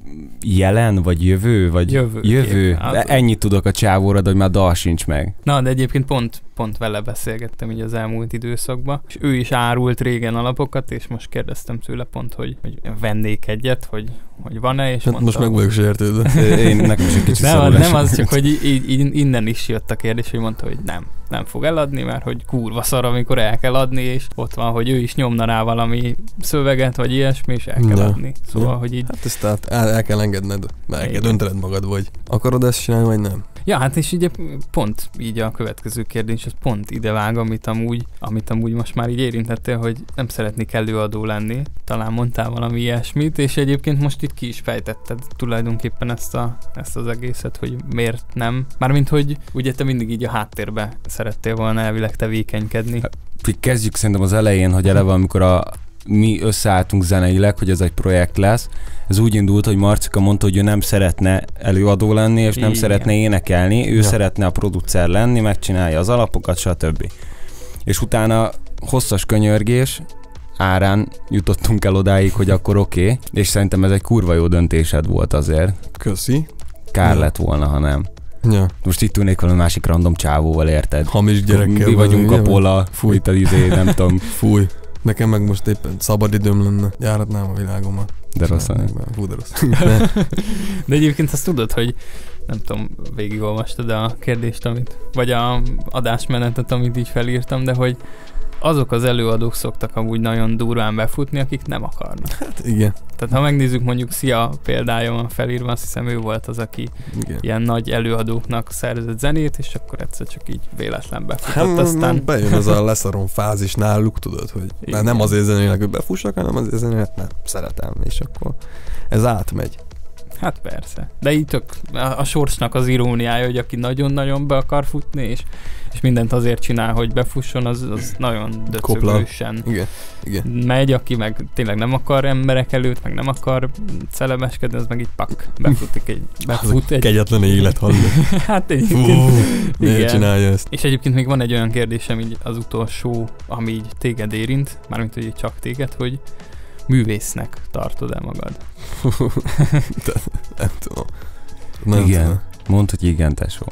S3: jelen, vagy jövő, vagy jövő. Ennyit tudok a csávóra, de hogy már dal sincs meg.
S1: Na, de egyébként pont vele beszélgettem így az elmúlt időszakban, és ő is árult régen alapokat, és most kérdeztem tőle pont, hogy vennék egyet, hogy van-e, és mondta...
S2: Most meg vagyok sértődve.
S3: Nekem is egy kicsit
S1: nem az, csak hogy így innen is jött a kérdés, hogy mondta, hogy nem fog eladni, mert hogy kurva szar, amikor el kell adni, és ott van, hogy ő is nyomna rá valami szöveget, vagy ilyesmi, és el kell adni. Szóval, hogy így...
S2: Hát ezt tehát el kell engedned, el kell döntened magad, vagy akarod ezt csinálni, vagy nem.
S1: Ja, hát és ugye pont így a következő kérdés, az pont idevág, amit amúgy most már így érintettél, hogy nem szeretnék előadó lenni. Talán mondtál valami ilyesmit, és egyébként most itt ki is fejtetted tulajdonképpen ezt az egészet, hogy miért nem. Mármint, hogy ugye te mindig így a háttérbe szerettél volna elvileg tevékenykedni.
S3: Hát, kezdjük szerintem az elején, hogy eleve amikor mi összeálltunk zeneileg, hogy ez egy projekt lesz. Ez úgy indult, hogy Marcika mondta, hogy ő nem szeretne előadó lenni, és nem szeretne énekelni, ő szeretne a producer lenni, megcsinálja az alapokat, stb. És utána hosszas könyörgés árán jutottunk el odáig, hogy akkor oké, és szerintem ez egy kurva jó döntésed volt azért.
S2: Köszi.
S3: Kár lett volna, ha nem.
S2: Ja.
S3: Most itt ülnék valami másik random csávóval, érted?
S2: Hamis gyerekkel.
S3: Mi vagyunk a Pola, fújt az nem tudom.
S2: Fúj. Nekem meg most éppen szabad időm lenne, járatnám a világomat.
S3: De rossz.
S2: Fú, de rossz.
S1: De egyébként azt tudod, hogy nem tudom, végigolvastad a kérdést, vagy a adásmenetet, amit így felírtam, de hogy azok az előadók szoktak amúgy nagyon durván befutni, akik nem akarnak.
S2: Hát igen.
S1: Tehát ha megnézzük, mondjuk Szia példája van felírva, azt hiszem ő volt az, aki ilyen nagy előadóknak szerzett zenét, és akkor egyszer csak így véletlen befutott. Aztán
S2: bejön az a leszarom fázis náluk, tudod, hogy nem azért zenélek, hogy befussak, hanem azért zenélek, nem szeretem, és akkor ez átmegy.
S1: Hát persze. De így tök a sorsnak az iróniája, hogy aki nagyon-nagyon be akar futni, és mindent azért csinál, hogy befusson, az nagyon döcögősen megy, aki meg tényleg nem akar emberek előtt, meg nem akar celebeskedni, az meg így befut egy...
S2: Kegyetlen élet, hallod.
S1: Hát egyébként...
S2: Miért csinálja ezt?
S1: És egyébként még van egy olyan kérdésem így az utolsó, ami így téged érint, mármint hogy csak téged, hogy művésznek tartod-e magad?
S2: Nem tudom.
S3: Igen. Mondd, hogy igen, tesó.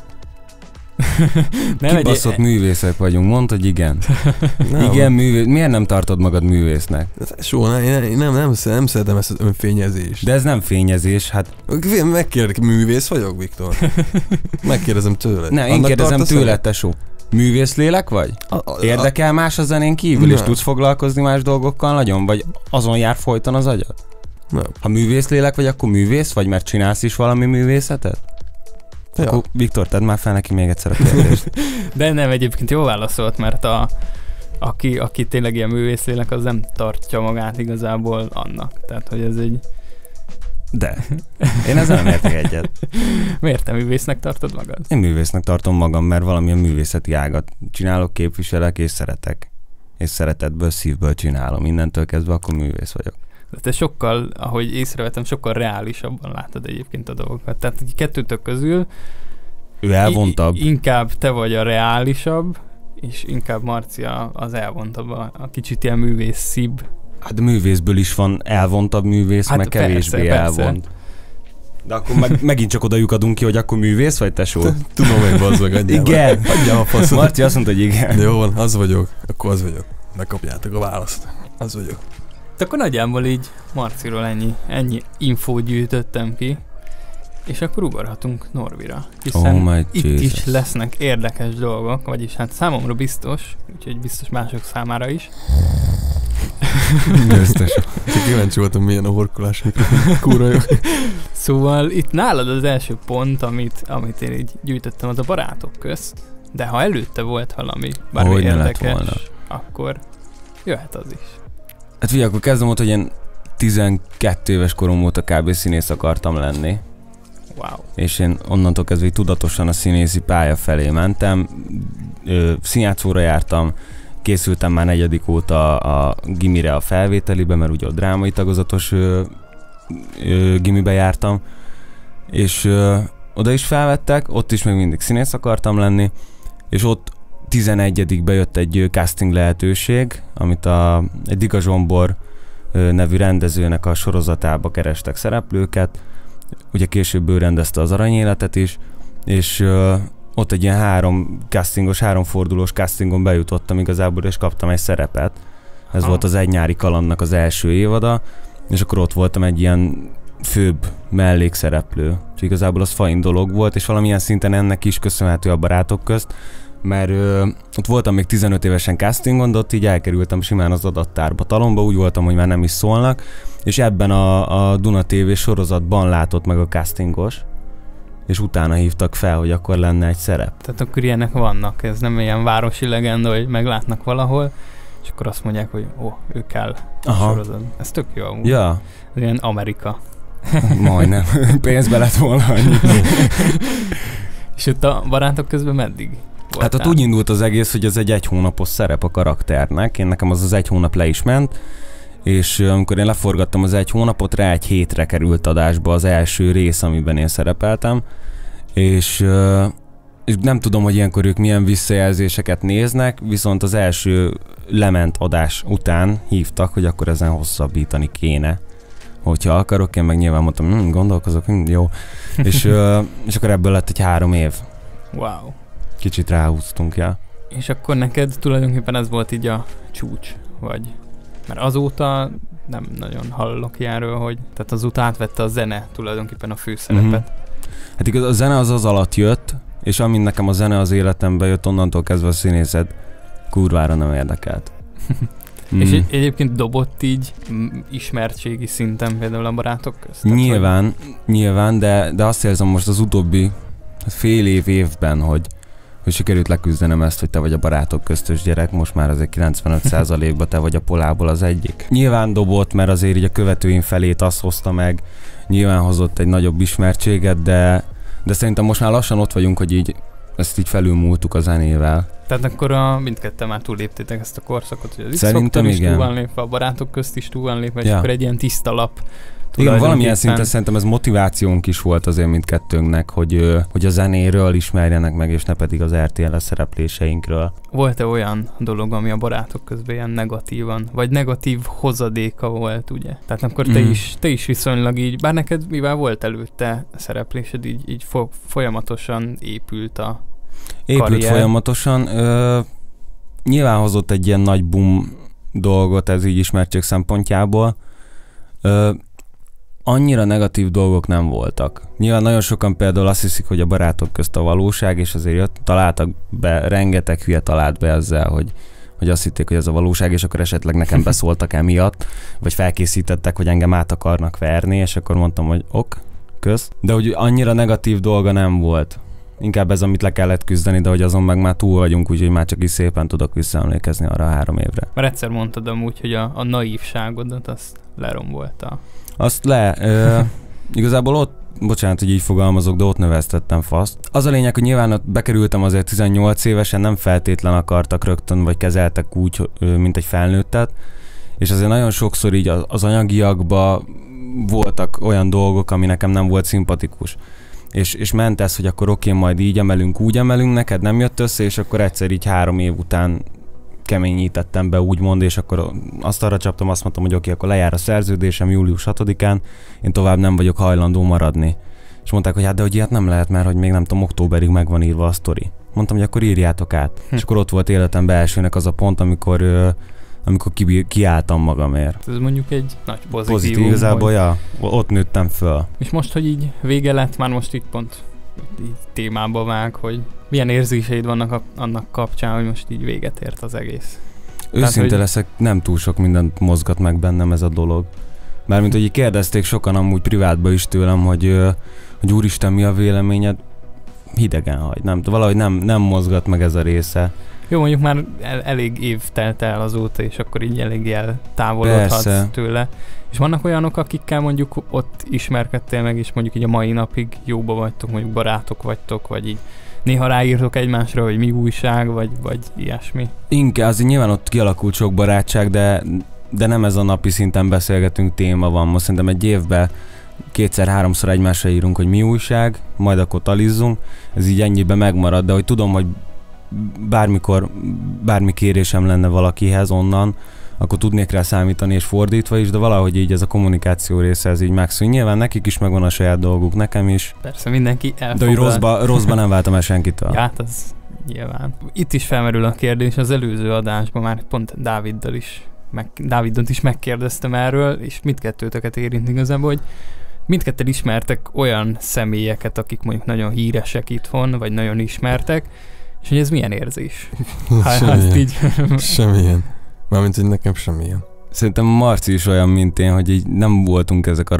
S3: Kibaszott művészek vagyunk, mondd, hogy igen. Igen, művész. Miért nem tartod magad művésznek?
S2: Soha, én nem szeretem ezt az önfényezést.
S3: De ez nem fényezés, hát...
S2: Megkérdek, művész vagyok, Viktor? Megkérdezem tőled.
S3: Ne, én kérdezem tőled, tesó. Művész lélek vagy? Érdekel más a zenén kívül, és tudsz foglalkozni más dolgokkal nagyon? Vagy azon jár folyton az agyad?
S2: Nem.
S3: Ha művész lélek vagy, akkor művész vagy, mert csinálsz is valami művészetet? Ja. Akkor Viktor, tedd már fel neki még egyszer a kérdést.
S1: De nem, egyébként jól válaszolt, mert aki tényleg ilyen művész lélek, az nem tartja magát igazából annak. Tehát, hogy ez egy...
S3: De. Én ezzel nem értek egyet.
S1: Miért te művésznek tartod magad?
S3: Én művésznek tartom magam, mert valamilyen művészeti ágat csinálok, képviselek és szeretek. És szeretetből, szívből csinálom. Innentől kezdve akkor művész vagyok.
S1: De te sokkal, ahogy észrevettem, sokkal reálisabban látod egyébként a dolgokat. Tehát kettőtök közül
S3: ő elvontabb.
S1: Inkább te vagy a reálisabb, és inkább Marci az elvontabb, a kicsit ilyen művészibb.
S3: Hát a művészből is van elvontabb művész, hát meg kevésbé elvont. De akkor megint csak oda lyukadunk ki, hogy akkor művész vagy tesó?
S2: Tudom én, bazd meg, adjál.
S3: Igen.
S2: Adjál a faszot.
S3: Marci azt mondta, hogy igen.
S2: Jó van, az vagyok. Akkor az vagyok. Megkapjátok a választ. Az vagyok.
S1: De akkor nagyjából így Marciról ennyi infót gyűjtöttem ki, és akkor ugorhatunk Norvira, hiszen itt is lesznek érdekes dolgok, vagyis hát számomra biztos, úgyhogy biztos mások számára is.
S2: Biztos. Csak kíváncsi voltam, milyen a horkolás. Kurva jó.
S1: Szóval itt nálad az első pont, amit én így gyűjtöttem, az a barátok közt, de ha előtte volt valami bármi érdekes, akkor jöhet az is.
S3: Hát figyelj, akkor kezdem ott, hogy én 12 éves korom óta kb. Színész akartam lenni.
S1: Wow.
S3: És én onnantól kezdve tudatosan a színészi pálya felé mentem. Színjátszóra jártam, készültem már 4. óta a gimire a felvételibe, mert ugye a drámai tagozatos gimibe jártam. És oda is felvettek, ott is még mindig színész akartam lenni, és ott 11-be jött egy casting lehetőség, amit egy Diga Zsombor nevű rendezőnek a sorozatába kerestek szereplőket. Ugye később ő rendezte az Aranyéletet is, és ott egy ilyen 3 fordulós castingon bejutottam igazából, és kaptam egy szerepet. Ez volt az Egy nyári kalandnak az első évada, és akkor ott voltam egy ilyen főbb mellékszereplő. És igazából az fain dolog volt, és valamilyen szinten ennek is köszönhető a barátok közt, mert ott voltam még 15 évesen castingon, de ott így elkerültem simán az adattárba talomba, úgy voltam, hogy már nem is szólnak, és ebben a Duna TV sorozatban látott meg a castingos, és utána hívtak fel, hogy akkor lenne egy szerep.
S1: Tehát akkor ilyenek vannak, ez nem ilyen városi legenda, hogy meglátnak valahol, és akkor azt mondják, hogy ő kell a sorozat. Ez tök jó amúgy.
S3: Ja.
S1: Ez ilyen Amerika.
S3: Majdnem. Pénzbe lett volna annyi.
S1: És ott a barátok közben meddig voltál?
S3: Hát ott úgy indult az egész, hogy ez egy 1 hónapos szerep a karakternek. Nekem az 1 hónap le is ment, és amikor én leforgattam az 1 hónapot, rá 1 hétre került adásba az első rész, amiben én szerepeltem, és nem tudom, hogy ilyenkor ők milyen visszajelzéseket néznek, viszont az első lement adás után hívtak, hogy akkor ezen hosszabbítani kéne. Hogyha akarok, én meg nyilván mondtam, gondolkozok, jó. És akkor ebből lett egy 3 év.
S1: Wow.
S3: Kicsit ráhúztunk, ja.
S1: És akkor neked tulajdonképpen ez volt így a csúcs, vagy? Mert azóta nem nagyon hallok ilyenről, hogy tehát azóta átvette a zene tulajdonképpen a főszerepet.
S3: Hát igaz, a zene az alatt jött, és amint nekem a zene az életembe jött, onnantól kezdve a színészet kurvára nem érdekelt.
S1: És egyébként dobott így ismertségi szinten például a barátok közt?
S3: Nyilván, de azt érzem most az utóbbi fél évben, hogy sikerült leküzdenem ezt, hogy te vagy a barátok köztös gyerek, most már azért 95%-ban te vagy a Polából az egyik. Nyilván dobott, mert azért így a követőim felét azt hozta meg, nyilván hozott egy nagyobb ismertséget, de szerintem most már lassan ott vagyunk, hogy így ezt így felülmúltuk a zenével.
S1: Tehát akkor mindketten már túlléptétek ezt a korszakot, hogy az
S3: Szerintem
S1: is túl van lépve, a barátok közt is túl van lépve, és akkor egy ilyen tiszta lap.
S3: Igen, valamilyen szinten szerintem ez motivációnk is volt azért mindkettőnknek, hogy a zenéről ismerjenek meg, és ne pedig az RTL-es szerepléseinkről.
S1: Volt-e olyan dolog, ami a barátok közben ilyen negatívan, vagy negatív hozadéka volt, ugye? Tehát akkor te is viszonylag így, bár neked mivel volt előtte a szereplésed, így folyamatosan épült a karrier.
S3: Folyamatosan. Nyilván hozott egy ilyen nagy boom dolgot ez így ismertség szempontjából. Annyira negatív dolgok nem voltak. Nyilván nagyon sokan például azt hiszik, hogy a barátok közt a valóság, és azért találtak be, rengeteg hülye talált be ezzel, hogy azt hitték, hogy ez a valóság, és akkor esetleg nekem beszóltak emiatt, vagy felkészítettek, hogy engem át akarnak verni, és akkor mondtam, hogy kösz. De hogy annyira negatív dolga nem volt. Inkább ez, amit le kellett küzdeni, de hogy azon meg már túl vagyunk, úgyhogy már csak is szépen tudok visszaemlékezni arra 3 évre.
S1: Mert egyszer mondtad amúgy, hogy a naívságodat azt lerombolta.
S3: Azt igazából ott, bocsánat, hogy így fogalmazok, de ott növesztettem faszt. Az a lényeg, hogy nyilván ott bekerültem azért 18 évesen, nem feltétlen akartak rögtön, vagy kezeltek úgy, mint egy felnőttet, és azért nagyon sokszor így az anyagiakban voltak olyan dolgok, ami nekem nem volt szimpatikus. és ment ez, hogy akkor oké, majd így emelünk, úgy emelünk, neked nem jött össze, és akkor egyszer így 3 év után keményítettem be, úgymond, és akkor azt arra csaptam, azt mondtam, hogy oké, akkor lejár a szerződésem július 6-án, én tovább nem vagyok hajlandó maradni. És mondták, hogy hát de hogy ilyet nem lehet, mert hogy még nem tudom, októberig meg van írva a sztori. Mondtam, hogy akkor írjátok át. És akkor ott volt életemben elsőnek az a pont, amikor kiálltam magamért.
S1: Ez mondjuk egy nagy
S3: Pozitív igazából, ja, ott nőttem föl.
S1: És most, hogy így vége lett, már most itt pont így témába vág, hogy milyen érzéseid vannak annak kapcsán, hogy most így véget ért az egész.
S3: Őszinte leszek, nem túl sok mindent mozgat meg bennem ez a dolog. Mármint, hogy így kérdezték sokan amúgy privátban is tőlem, hogy úristen, mi a véleményed? Hidegen hagy, valahogy nem mozgat meg ez a része.
S1: Jó, mondjuk már elég év telt el azóta, és akkor így elég eltávolodhatsz tőle. És vannak olyanok, akikkel mondjuk ott ismerkedtél meg, és mondjuk így a mai napig jóba vagytok, mondjuk barátok vagytok, vagy így néha ráírtok egymásra, hogy mi újság, vagy ilyesmi.
S3: Inkább, azért nyilván ott kialakult sok barátság, de nem ez a napi szinten beszélgetünk, téma van. Most szerintem egy évben 2-3-szor egymásra írunk, hogy mi újság, majd akkor talizzunk. Ez így ennyiben megmarad, de hogy tudom, hogy bármikor, bármi kérésem lenne valakihez onnan, akkor tudnék rá számítani, és fordítva is, de valahogy így ez a kommunikáció része, ez így megszűn. Nyilván nekik is megvan a saját dolguk, nekem is.
S1: Persze, mindenki
S3: elfoglal. De hogy rosszba nem váltam el senkitől.
S1: Ja, hát az nyilván. Itt is felmerül a kérdés, az előző adásban már pont Dávidot is megkérdeztem erről, és mindkettőtöket érint igazából, hogy mindketten ismertek olyan személyeket, akik mondjuk nagyon híresek itthon, vagy nagyon ismertek, és hogy ez milyen érzés?
S2: Semmilyen. Mármint, hogy nekem semmilyen.
S3: Szerintem Marci is olyan, mint én, hogy így nem voltunk ezek a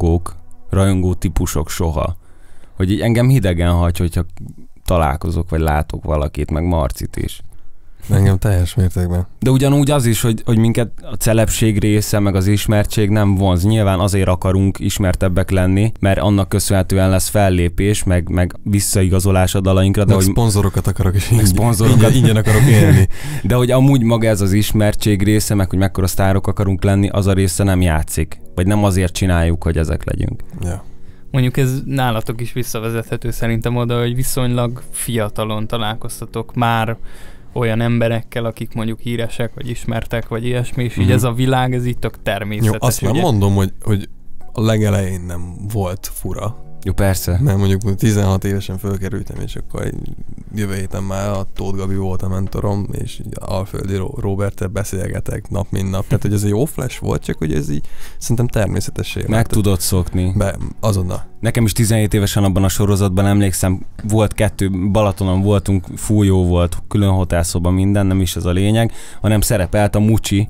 S3: rajongó típusok soha. Hogy így engem hidegen hagy, hogyha találkozok, vagy látok valakit, meg Marcit is.
S2: Engem teljes mértékben.
S3: De ugyanúgy az is, hogy minket a celebség része, meg az ismertség nem vonz. Nyilván azért akarunk ismertebbek lenni, mert annak köszönhetően lesz fellépés, meg visszaigazolás a dalainkra. De
S2: meg
S3: hogy
S2: szponzorokat akarok, és
S3: ingyen
S2: akarok élni.
S3: De hogy amúgy maga ez az ismertség része, meg hogy mekkora sztárok akarunk lenni, az a része nem játszik. Vagy nem azért csináljuk, hogy ezek legyünk.
S2: Ja.
S1: Mondjuk ez nálatok is visszavezethető szerintem oda, hogy viszonylag fiatalon találkoztatok már olyan emberekkel, akik mondjuk híresek, vagy ismertek, vagy ilyesmi, és így ez a világ, ez így tök természetes.
S2: Jó, azt már mondom, hogy a legelején nem volt fura.
S3: Jó, persze.
S2: Mert mondjuk 16 évesen fölkerültem, és akkor jövő héten már a Tóth Gabi volt a mentorom, és így Alföldi Róberttel beszélgetek nap, mint nap. Tehát, hogy ez egy jó flash volt, csak hogy ez így szerintem természetessé.
S3: Meg tudod szokni.
S2: Azonnal.
S3: Nekem is 17 évesen abban a sorozatban emlékszem, volt 2, Balatonon voltunk, fújó volt, külön hotelszoba, minden, nem is ez a lényeg, hanem szerepelt a Mucsi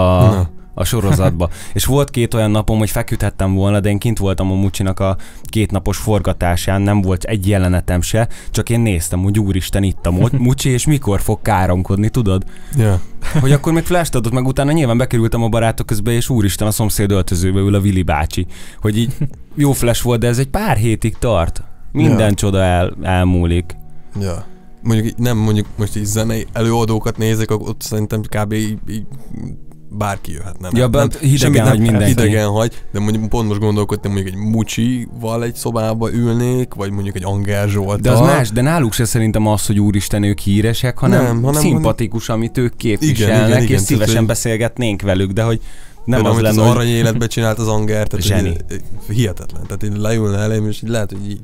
S3: a sorozatba. És volt 2 olyan napom, hogy feküdhettem volna, de én kint voltam a Mucsinak a 2 napos forgatásán, nem volt egy jelenetem se, csak én néztem, hogy úristen, itt a Mucsi, és mikor fog káromkodni, tudod?
S2: Yeah.
S3: Hogy akkor még flash adott, meg utána nyilván bekerültem a barátok közbe, és úristen, a szomszéd öltözőbe ül a Vili bácsi. Hogy így jó flash volt, de ez egy pár hétig tart. Minden csoda elmúlik.
S2: Ja. Mondjuk most így zenei előadókat nézek, ott szerintem kb. így bárki jöhet, nem?
S3: Hidegen hagy mindenki.
S2: Hidegen hagy, de mondjuk pont most gondolkodtam, mondjuk egy Mucsival egy szobába ülnék, vagy mondjuk egy Anger Zsolttal.
S3: De az más, de náluk se szerintem az, hogy úristen ők híresek, hanem szimpatikus, amit ők képviselnek, igen, és szívesen beszélgetnék velük, de hogy nem az lenne,
S2: az arany életben csinált az Anger, tehát hihetetlen. Tehát én leülne elém, és így lehet, hogy így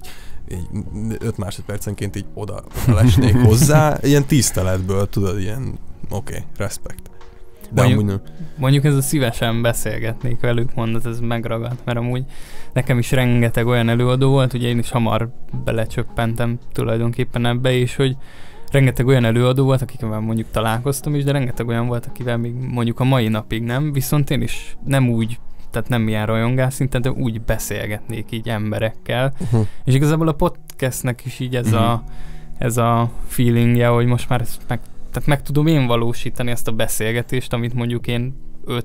S2: 5 másodpercenként így oda lesnék hozzá, ilyen tiszteletből, tudod, ilyen respekt.
S1: Mondjuk ez a szívesen beszélgetnék velük mondat, ez megragadt, mert amúgy nekem is rengeteg olyan előadó volt, ugye én is hamar belecsöppentem tulajdonképpen ebbe, és hogy rengeteg olyan előadó volt, akikkel mondjuk találkoztam is, de rengeteg olyan volt, akivel még mondjuk a mai napig nem, viszont én is nem úgy, tehát nem ilyen rajongás szinten, de úgy beszélgetnék így emberekkel. És igazából a podcastnek is így ez a feelingje, hogy most már ezt meg tudom én valósítani ezt a beszélgetést, amit mondjuk én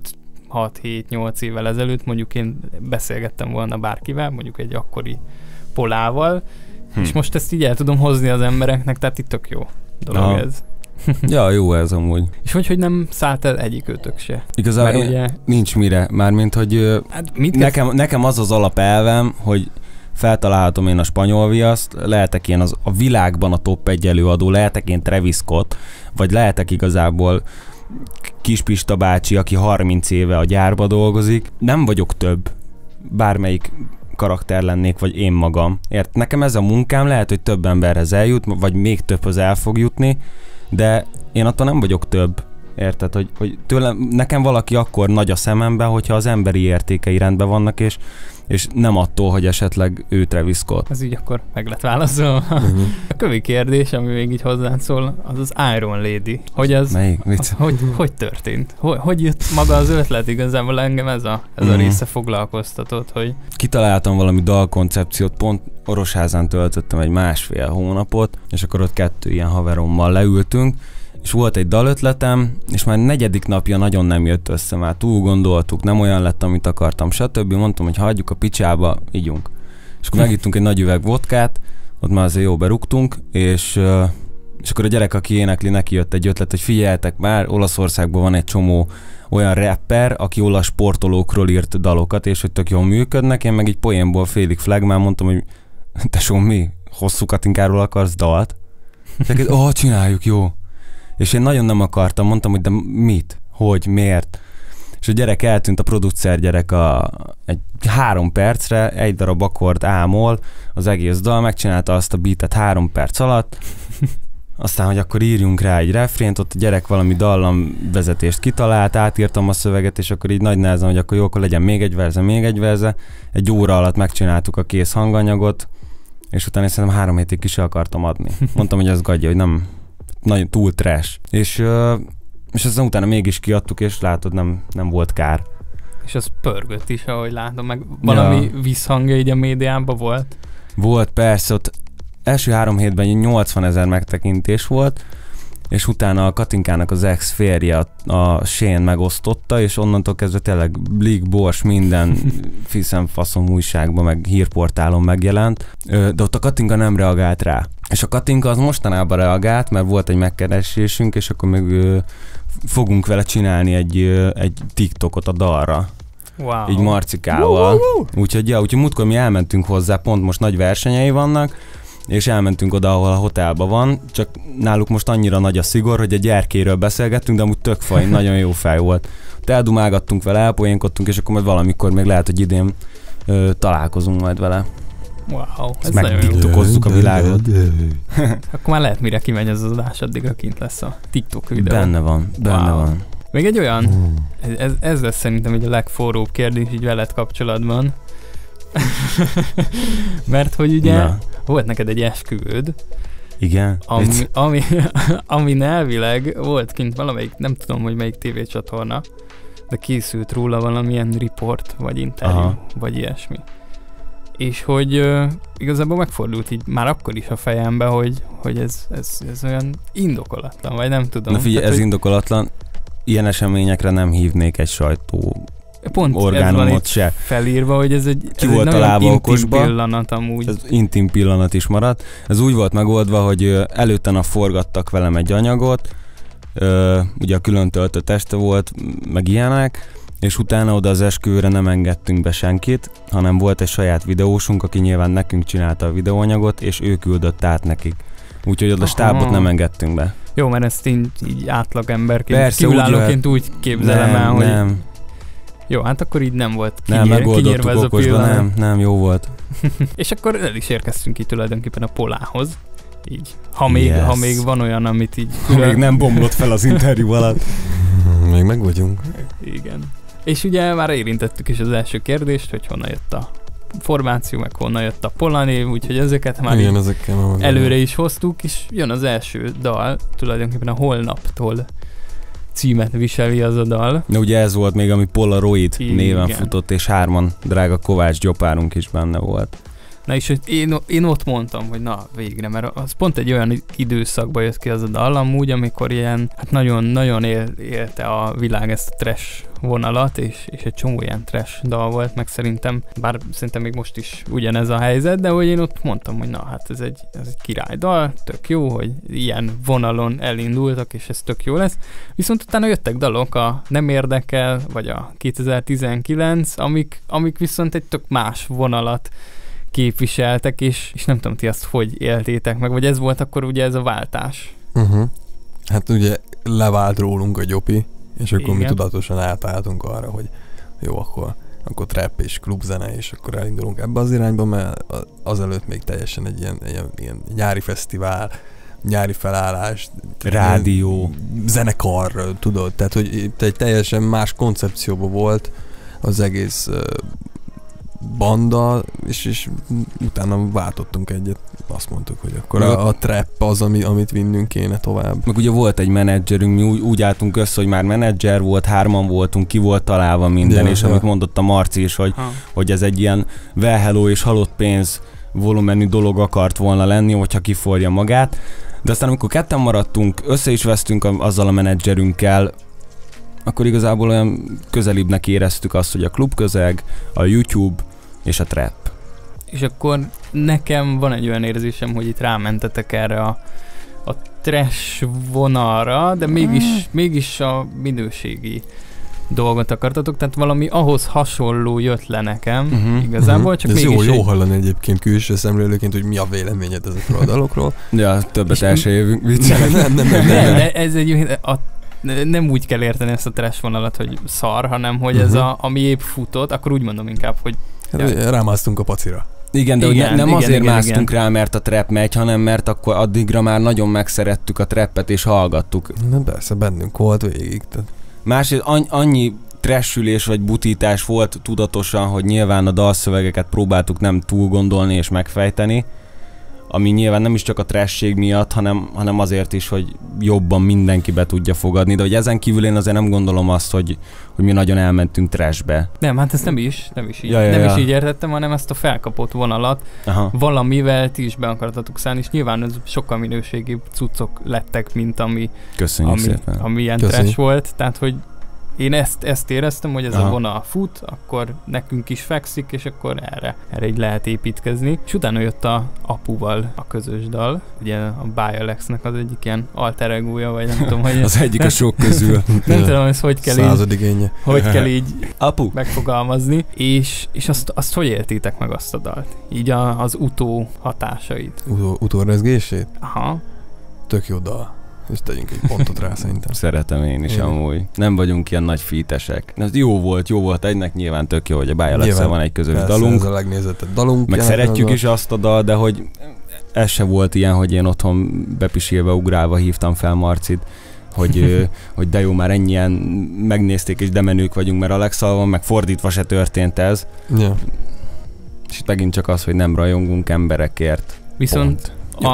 S1: 5-6-7-8 évvel ezelőtt mondjuk én beszélgettem volna bárkivel, mondjuk egy akkori Polával, és most ezt így el tudom hozni az embereknek, tehát itt tök jó dolog ez.
S3: Ja, jó ez amúgy.
S1: És hogy nem szállt el egyikőtök se.
S3: Igazából ugye nincs mire, mármint, hogy nekem az az alapelvem, hogy feltalálhatom én a spanyol viaszt, lehetek én a világban a top 1 előadó, lehetek én Travis Scott, vagy lehetek igazából Kispista bácsi, aki 30 éve a gyárba dolgozik. Nem vagyok több, bármelyik karakter lennék, vagy én magam. Nekem ez a munkám, lehet, hogy több emberhez eljut, vagy még többhöz el fog jutni, de én attól nem vagyok több. Érted, hogy tőlem, nekem valaki akkor nagy a szememben, hogyha az emberi értékei rendben vannak, és nem attól, hogy esetleg ő Travis Scott.
S1: Ez így akkor meg lett válaszolva. A kövi kérdés, ami még így hozzánk szól, az Iron Lady. Hogy az, hogy történt? Hogy jött maga az ötlet? Igazából engem ez a része foglalkoztatott, hogy...
S3: Kitaláltam valami dalkoncepciót, pont Orosházán töltöttem egy 1,5 hónapot, és akkor ott 2 ilyen haverommal leültünk, és volt egy dalötletem, és már 4. napja nagyon nem jött össze, már túl gondoltuk, nem olyan lett, amit akartam, stb. Mondtam, hogy hagyjuk a picsába, ígyunk. És akkor megittunk egy nagy üveg vodkát, ott már azért jó berúgtunk, és akkor a gyerek, aki énekli, neki jött egy ötlet, hogy figyeljetek már, Olaszországban van egy csomó olyan rapper, aki olasz sportolókról írt dalokat, és hogy tök jól működnek, én meg így poénból félig flagmán mondtam, hogy tesó, mi? Hosszú Katinkáról akarsz dalt? És csináljuk, jó. És én nagyon nem akartam, mondtam, hogy de mit? Hogy? Miért? És a gyerek eltűnt, a producer gyerek egy 3 percre, egy darab akkord ámol, az egész dal, megcsinálta azt a beatet 3 perc alatt, aztán, hogy akkor írjunk rá egy refrént, ott a gyerek valami dallamvezetést kitalált, átírtam a szöveget, és akkor így nagy nehezen, hogy akkor jó, akkor legyen még egy verze. Egy óra alatt megcsináltuk a kész hanganyagot, és utána én szerintem 3 hétig is akartam adni. Mondtam, hogy ez gadja, hogy nem nagyon túl trash. És aztán utána mégis kiadtuk, és látod, nem volt kár.
S1: És az pörgött is, ahogy látom, meg valami visszhangja így a médiában volt?
S3: Volt, persze, ott első 3 hétben 80 000 megtekintés volt, és utána a Katinkának az ex-férje, a Shane megosztotta, és onnantól kezdve tényleg Blik, Bors, minden faszom újságban, meg hírportálon megjelent, de ott a Katinka nem reagált rá. És a Katinka az mostanában reagált, mert volt egy megkeresésünk, és akkor még fogunk vele csinálni egy TikTokot a dalra.
S1: Wow.
S3: Így Marcikával. Úgyhogy múltkor mi elmentünk hozzá, pont most nagy versenyei vannak, és elmentünk oda, ahol a hotelban van, csak náluk most annyira nagy a szigor, hogy a gyerkéről beszélgettünk, de amúgy tök faj, nagyon jó fej volt. Eldumágattunk vele, elpoénkodtunk, és akkor majd valamikor még lehet, hogy idén találkozunk majd vele.
S1: Wow,
S3: ezt meg tiktokozzuk a világot.
S1: Akkor már lehet, mire kimegy az adás, addigra kint lesz a TikTok videó.
S3: Benne van.
S1: Még egy olyan, ez lesz szerintem egy a legforróbb kérdés így veled kapcsolatban. Mert hogy ugye volt neked egy esküvőd.
S3: Igen.
S1: Ami elvileg volt kint valamelyik, nem tudom, hogy melyik tévécsatorna, de készült róla valamilyen riport, vagy interjú, vagy ilyesmi. És hogy igazából megfordult így már akkor is a fejembe, hogy ez olyan indokolatlan, vagy nem tudom.
S3: Na figyelj, ez indokolatlan. Ilyen eseményekre nem hívnék egy sajtó orgánumot se.
S1: Felírva, hogy ez egy
S3: nagyon
S1: intim pillanat amúgy.
S3: Ez intim pillanat is maradt. Ez úgy volt megoldva, hogy előtte nap forgattak velem egy anyagot, ugye a külön töltött este volt, meg ilyenek, és utána oda az esküvőre nem engedtünk be senkit, hanem volt egy saját videósunk, aki nyilván nekünk csinálta a videóanyagot, és ő küldött át nekik. Úgyhogy oda a stábot nem engedtünk be.
S1: Jó, mert ezt így átlagemberként, kívülállóként úgy képzelem el, hogy... Nem. Jó, hát akkor így nem volt kinyírva ez a pillanat.
S3: Nem, jó volt.
S1: És akkor el is érkeztünk így tulajdonképpen a Polához. Így, ha még van olyan, amit így...
S3: Még nem bomlott fel az interjú alatt.
S2: Még meg vagyunk.
S1: Igen. És ugye már érintettük is az első kérdést, hogy honnan jött a formáció, meg honnan jött a Pola név, úgyhogy ezeket már előre is hoztuk, és jön az első dal, tulajdonképpen a Holnaptól címet viseli az a dal.
S3: De ugye ez volt még, ami Polaroid néven futott, és 3 drága Kovács Gyopárunk is benne volt.
S1: Na és hogy én ott mondtam, hogy na végre, mert az pont egy olyan időszakban jött ki az a dal amúgy, amikor ilyen, hát nagyon-nagyon élte a világ ezt a trash vonalat, és egy csomó ilyen trash dal volt, meg szerintem még most is ugyanez a helyzet, de hogy én ott mondtam, hogy na hát ez egy királydal, tök jó, hogy ilyen vonalon elindultak, és ez tök jó lesz. Viszont utána jöttek dalok, a Nem érdekel, vagy a 2019, amik viszont egy tök más vonalat képviseltek, és nem tudom, ti azt hogy éltétek meg, vagy ez volt akkor ugye ez a váltás?
S2: Hát ugye levált rólunk a gyopi, és akkor mi
S1: Igen.
S2: tudatosan átálltunk arra, hogy jó, akkor trap és klubzene, és akkor elindulunk ebbe az irányba, mert azelőtt még teljesen egy ilyen nyári fesztivál, nyári felállás,
S3: rádió,
S2: zenekar, tudod, tehát hogy egy teljesen más koncepcióban volt az egész banda, és utána váltottunk egyet, azt mondtuk, hogy akkor a trap az, amit vinnünk kéne tovább.
S3: Meg ugye volt egy menedzserünk, mi úgy álltunk össze, hogy már menedzser volt, 3 voltunk, ki volt találva minden, és amit mondott a Marci is, hogy ez egy ilyen well hello és halott pénz volumenű dolog akart volna lenni, hogyha kiforja magát. De aztán amikor ketten maradtunk, össze is vesztünk azzal a menedzserünkkel, akkor igazából olyan közelibbnek éreztük azt, hogy a klubközeg, a YouTube és a trap.
S1: És akkor nekem van egy olyan érzésem, hogy itt rámentetek erre a trash vonalra, de mégis a minőségi dolgot akartatok, tehát valami ahhoz hasonló jött le nekem igazából, csak
S2: ez
S1: mégis
S2: jó hallani egyébként külső szemlélőként, hogy mi a véleményed ezekről a dalokról.
S3: Ja, többet el se jövünk.
S2: Nem.
S1: De ez nem úgy kell érteni ezt a trash vonalat, hogy szar, hanem hogy ez ami épp futott, akkor úgy mondom inkább, hogy
S2: rámásztunk a pacira.
S3: Igen, de nem azért másztunk rá, mert a trap megy, hanem mert akkor addigra már nagyon megszerettük a trappet és hallgattuk.
S2: Na persze, bennünk volt végig.
S3: Másrészt annyi trashülés vagy butítás volt tudatosan, hogy nyilván a dalszövegeket próbáltuk nem túl gondolni és megfejteni, ami nyilván nem is csak a trashség miatt, hanem azért is, hogy jobban mindenki be tudja fogadni, de hogy ezen kívül én azért nem gondolom azt, hogy mi nagyon elmentünk trashbe.
S1: Nem, hát ezt nem is így értettem, hanem ezt a felkapott vonalat valamivel ti is be akartatok szállni, és nyilván ez sokkal minőségibb cuccok lettek, mint ami ilyen trash volt, tehát hogy én ezt éreztem, hogy ez a vonal fut, akkor nekünk is fekszik, és akkor erre így lehet építkezni. És utána jött a Apuval a közös dal, ugye a Bialexnek az egyik ilyen alter egója, vagy nem tudom, hogy...
S3: az egyik a sok közül.
S1: Nem tudom, ezt hogy kell így
S3: Apu
S1: megfogalmazni, és azt hogy éltétek meg azt a dalt? Így az utó hatásait.
S2: Utórezgését?
S1: Aha.
S2: Tök jó dal. És tegyünk egy pontot rá szerintem.
S3: Szeretem én is amúgy. Nem vagyunk ilyen nagy featesek. Ez jó volt egynek nyilván tök jó, hogy a Bialex-el van egy közös dalunk.
S2: Ez a legnézettebb dalunk.
S3: Meg szeretjük is azt a dal, de hogy ez se volt ilyen, hogy én otthon bepisilve, ugrálva hívtam fel Marcit, hogy de jó, már ennyien megnézték és de menők vagyunk, mert Alex-al van, meg fordítva se történt ez.
S2: Ja.
S3: És itt megint csak az, hogy nem rajongunk emberekért.
S1: Viszont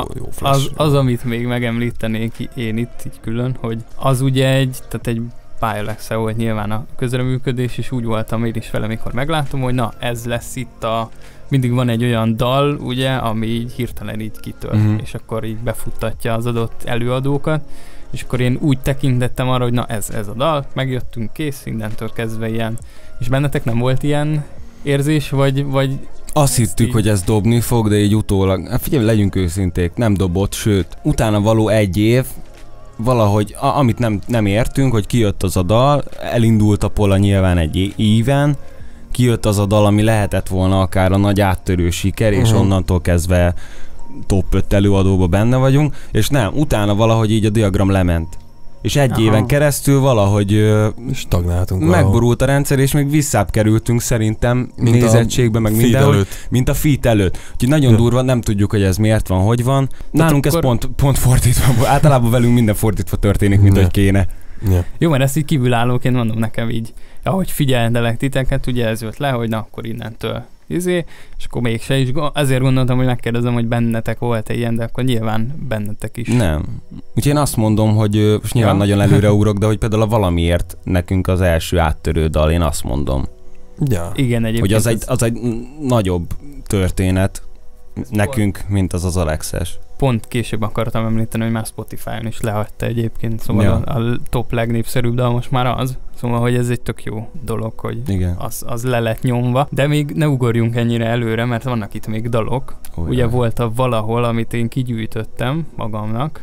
S1: az, amit még megemlítenék én itt így külön, hogy az ugye egy Bialex-el volt nyilván a közreműködés, és úgy voltam én is vele, mikor meglátom, hogy na, ez lesz itt mindig van egy olyan dal, ugye, ami így hirtelen így kitör, és akkor így befuttatja az adott előadókat, és akkor én úgy tekintettem arra, hogy na, ez a dal, megjöttünk, kész, mindentől kezdve ilyen. És bennetek nem volt ilyen érzés, vagy
S3: azt hittük, hogy ez dobni fog, de így utólag, hát figyelj, legyünk őszinték, nem dobott, sőt, utána való egy év, valahogy, amit nem értünk, hogy kijött az a dal, elindult a Pola nyilván egy íven, kijött az a dal, ami lehetett volna akár a nagy áttörő siker, és onnantól kezdve top 5 előadóba benne vagyunk, és nem, utána valahogy így a diagram lement. És egy éven keresztül valahogy
S2: stagnáltunk
S3: megborult a rendszer, és még visszább kerültünk szerintem nézettségbe, meg mindenhogy, mint a feat előtt. Úgyhogy nagyon durva, nem tudjuk, hogy ez miért van, hogy van. Nálunk ez pont fordítva, általában velünk minden fordítva történik, mint hogy kéne.
S2: Yeah.
S1: Jó, mert ezt így kívülállóként mondom nekem így, ahogy figyeldelek titeket, ugye ez jött le, hogy na, akkor innentől és akkor mégse is, azért gondoltam, hogy megkérdezem, hogy bennetek volt-e ilyen, de akkor nyilván bennetek is.
S3: Nem. Úgyhogy én azt mondom, hogy most nyilván nagyon előreugrok, de hogy például a Valamiért nekünk az első áttörő dal, én azt mondom.
S2: Ja.
S1: Igen, egyébként.
S3: Hogy az egy nagyobb történet nekünk, mint az Alexes.
S1: Pont később akartam említeni, hogy már Spotify-on is lehagyta egyébként, szóval a top legnépszerűbb dal most már az. Szóval, hogy ez egy tök jó dolog, hogy az le lett nyomva. De még ne ugorjunk ennyire előre, mert vannak itt még dalok. Ugye volt a Valahol, amit én kigyűjtöttem magamnak.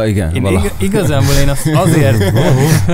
S1: Igazából én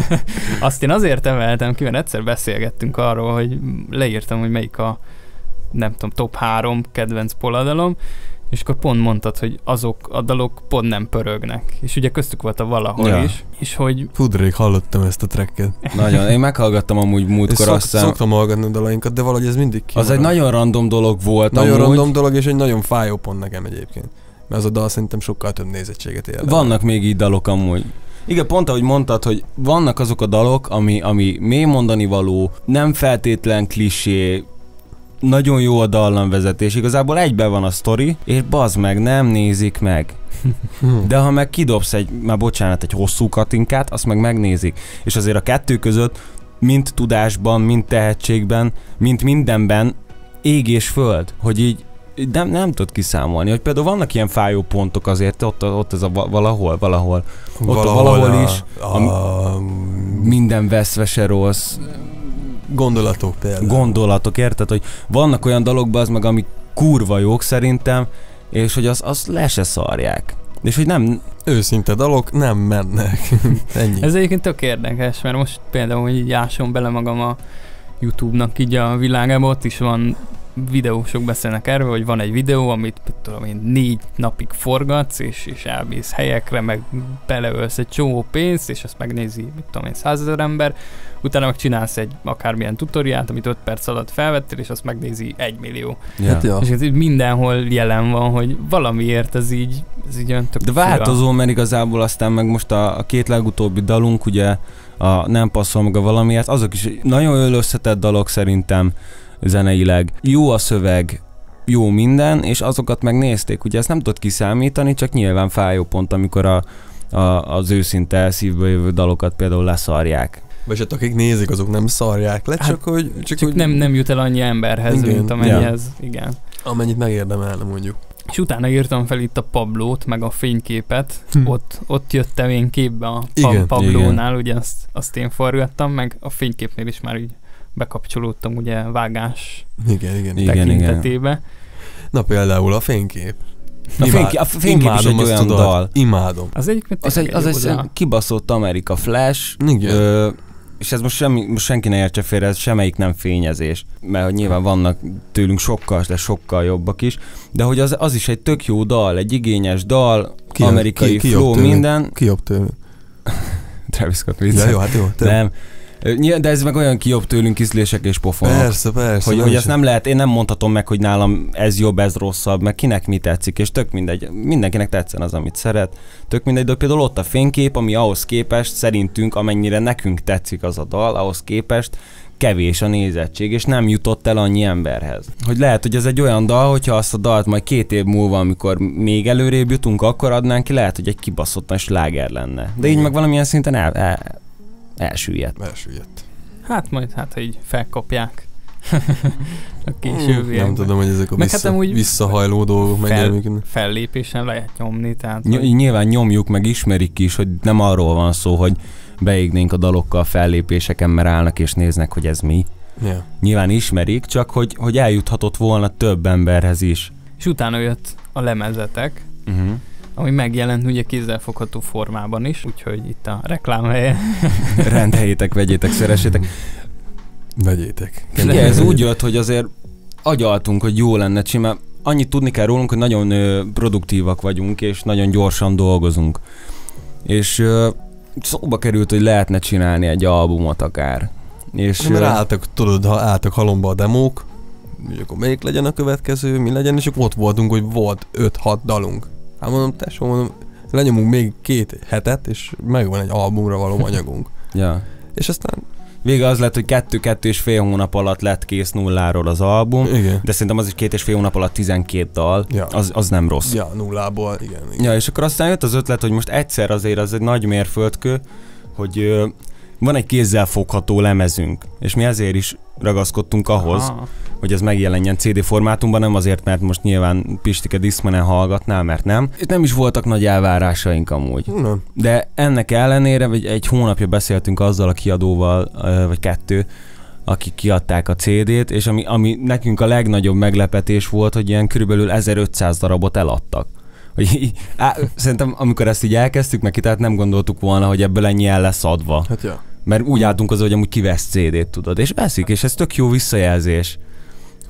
S1: azt azért emeltem ki, mert egyszer beszélgettünk arról, hogy leírtam, hogy melyik a nem tudom, top 3 kedvenc poladalom, és akkor pont mondtad, hogy azok a dalok pont nem pörögnek. És ugye köztük volt a Valahol is, és hogy...
S2: Fudrék, hallottam ezt a tracket.
S3: Nagyon, én meghallgattam amúgy múltkor aztán.
S2: Szoktam hallgatni a dalainkat, de valahogy ez mindig
S3: Az egy nagyon random dolog volt
S2: nagyon
S3: amúgy.
S2: random dolog, és egy nagyon fájó pont nekem egyébként. Mert az a dal szerintem sokkal több nézettséget ér.
S3: Vannak még így dalok amúgy. Igen, pont ahogy mondtad, hogy vannak azok a dalok, ami mély mondani való, nem feltétlen klisé, nagyon jó a dallamvezetés, igazából egyben van a sztori, és bazd meg, nem nézik meg. De ha meg kidobsz egy hosszú katinkát, azt meg megnézik. És azért a kettő között, mind tudásban, mind tehetségben, mind mindenben ég és föld, hogy így nem tudod kiszámolni, hogy például vannak ilyen fájó pontok azért, ott ez a valahol is, minden veszve se rossz.
S2: Gondolatok például.
S3: Gondolatok, érted? Hogy vannak olyan dalokban az meg, amik kurva jók szerintem, és hogy azt le se szarják. És hogy nem...
S2: Őszinte dalok nem mennek. Ennyi.
S1: Ez egyébként tök érdekes, mert most például, hogy így ásom bele magam a YouTube-nak így a világába, ott is van videósok beszélnek erről, hogy van egy videó, amit tudom én 4 napig forgatsz, és elmész helyekre, meg beleölsz egy csomó pénzt, és azt megnézi, mit tudom én, 100 000 ember, utána meg csinálsz egy akármilyen tutoriát, amit 5 perc alatt felvettél, és azt megnézi 1 millió.
S3: Ja.
S2: Hát ja.
S1: És ez így mindenhol jelen van, hogy valamiért ez így olyan tök
S3: de változó, mert igazából aztán meg most a 2 legutóbbi dalunk, ugye a Nem passzol meg a valamiért, azok is nagyon jól összetett dalok szerintem zeneileg. Jó a szöveg, jó minden, és azokat megnézték. Ugye ezt nem tudod kiszámítani, csak nyilván fájó pont, amikor az őszinte szívből jövő dalokat például leszarják.
S2: Vagy hát akik nézik, azok nem szarják le, csak hogy...
S1: Nem jut el annyi emberhez,
S2: igen,
S1: mint amennyihez. Ja. Igen.
S2: Amennyit megérdemelne, mondjuk.
S1: És utána írtam fel itt a Pablót, meg a fényképet. Ott jöttem én képbe a Pablónál, ugye azt én forgattam, meg a fényképnél is már így bekapcsolódtam ugye vágás tekintetébe. Igen.
S2: Na például a fénykép.
S3: A fénykép is egy olyan dal.
S2: Imádom.
S1: Az egy
S3: kibaszott Amerika Flash. És ez most senki ne értse félre, ez semmelyik nem fényezés. Mert nyilván vannak tőlünk sokkal jobbak is. De hogy az is egy tök jó dal, egy igényes dal, amerikai flow, minden.
S2: Ki jobb tőlünk?
S3: Travis Scott vicc.
S2: Ja, hát jó.
S3: Nem. De ez meg olyan jobb tőlünk ízlések és pofonok.
S2: Persze.
S3: Hogy ezt nem lehet, én nem mondhatom meg, hogy nálam ez jobb, ez rosszabb, meg kinek mi tetszik, és tök mindegy, mindenkinek tetszen az, amit szeret. Tök mindegy, de például ott a fénykép, ami ahhoz képest szerintünk, amennyire nekünk tetszik az a dal, ahhoz képest kevés a nézettség, és nem jutott el annyi emberhez. Hogy lehet, hogy ez egy olyan dal, hogyha azt a dalt majd 2 év múlva, amikor még előrébb jutunk, akkor adnánk ki, lehet, hogy egy kibaszottan sláger lenne. De így meg valamilyen szinten elsüllyedt.
S1: Hát ha így felkapják a későbbiekben.
S2: Nem tudom, hogy ezek a visszahajló dolgok mennyire.
S1: Fellépésen lehet nyomni. Tehát,
S3: nyilván nyomjuk, meg ismerik is, hogy nem arról van szó, hogy beégnénk a dalokkal fellépéseken, mert állnak és néznek, hogy ez mi.
S2: Yeah.
S3: Nyilván ismerik, csak hogy eljuthatott volna több emberhez is.
S1: És utána jött a lemezetek, ami megjelent ugye kézzelfogható formában is, úgyhogy itt a reklámhelye.
S3: Rendeljétek, vegyétek, szeressétek.
S2: Vegyétek.
S3: Ugye ez úgy jött, hogy azért agyaltunk, hogy jó lenne csinálni. Annyit tudni kell rólunk, hogy nagyon produktívak vagyunk, és nagyon gyorsan dolgozunk. És szóba került, hogy lehetne csinálni egy albumot akár. És
S2: mert álltak halomba a demók, és akkor melyik legyen a következő, mi legyen, és akkor ott voltunk, hogy volt 5-6 dalunk. Hát mondom, lenyomunk még 2 hetet, és megvan egy albumra való anyagunk.
S3: Ja.
S2: És aztán...
S3: Vége az lett, hogy 2-2,5 hónap alatt lett kész nulláról az album,
S2: igen.
S3: De szerintem az is 2,5 hónap alatt 12 dal,
S2: ja.
S3: az nem rossz.
S2: Ja, nullából, igen.
S3: Ja, és akkor aztán jött az ötlet, hogy most egyszer azért az egy nagy mérföldkő, hogy van egy kézzel fogható lemezünk, és mi ezért is ragaszkodtunk ahhoz, hogy ez megjelenjen CD formátumban, nem azért, mert most nyilván Pistike Discmanen hallgatnál, mert nem. Itt nem is voltak nagy elvárásaink amúgy.
S2: Nem.
S3: De ennek ellenére, vagy egy hónapja beszéltünk azzal a kiadóval, vagy 2, akik kiadták a CD-t, és ami nekünk a legnagyobb meglepetés volt, hogy ilyen körülbelül 1500 darabot eladtak. Szerintem amikor ezt így elkezdtük meg, tehát nem gondoltuk volna, hogy ebből ennyi el lesz adva.
S2: Hát ja.
S3: Mert úgy álltunk hozzá, hogy amúgy kivesz CD-t, tudod, és veszik, és ez tök jó visszajelzés,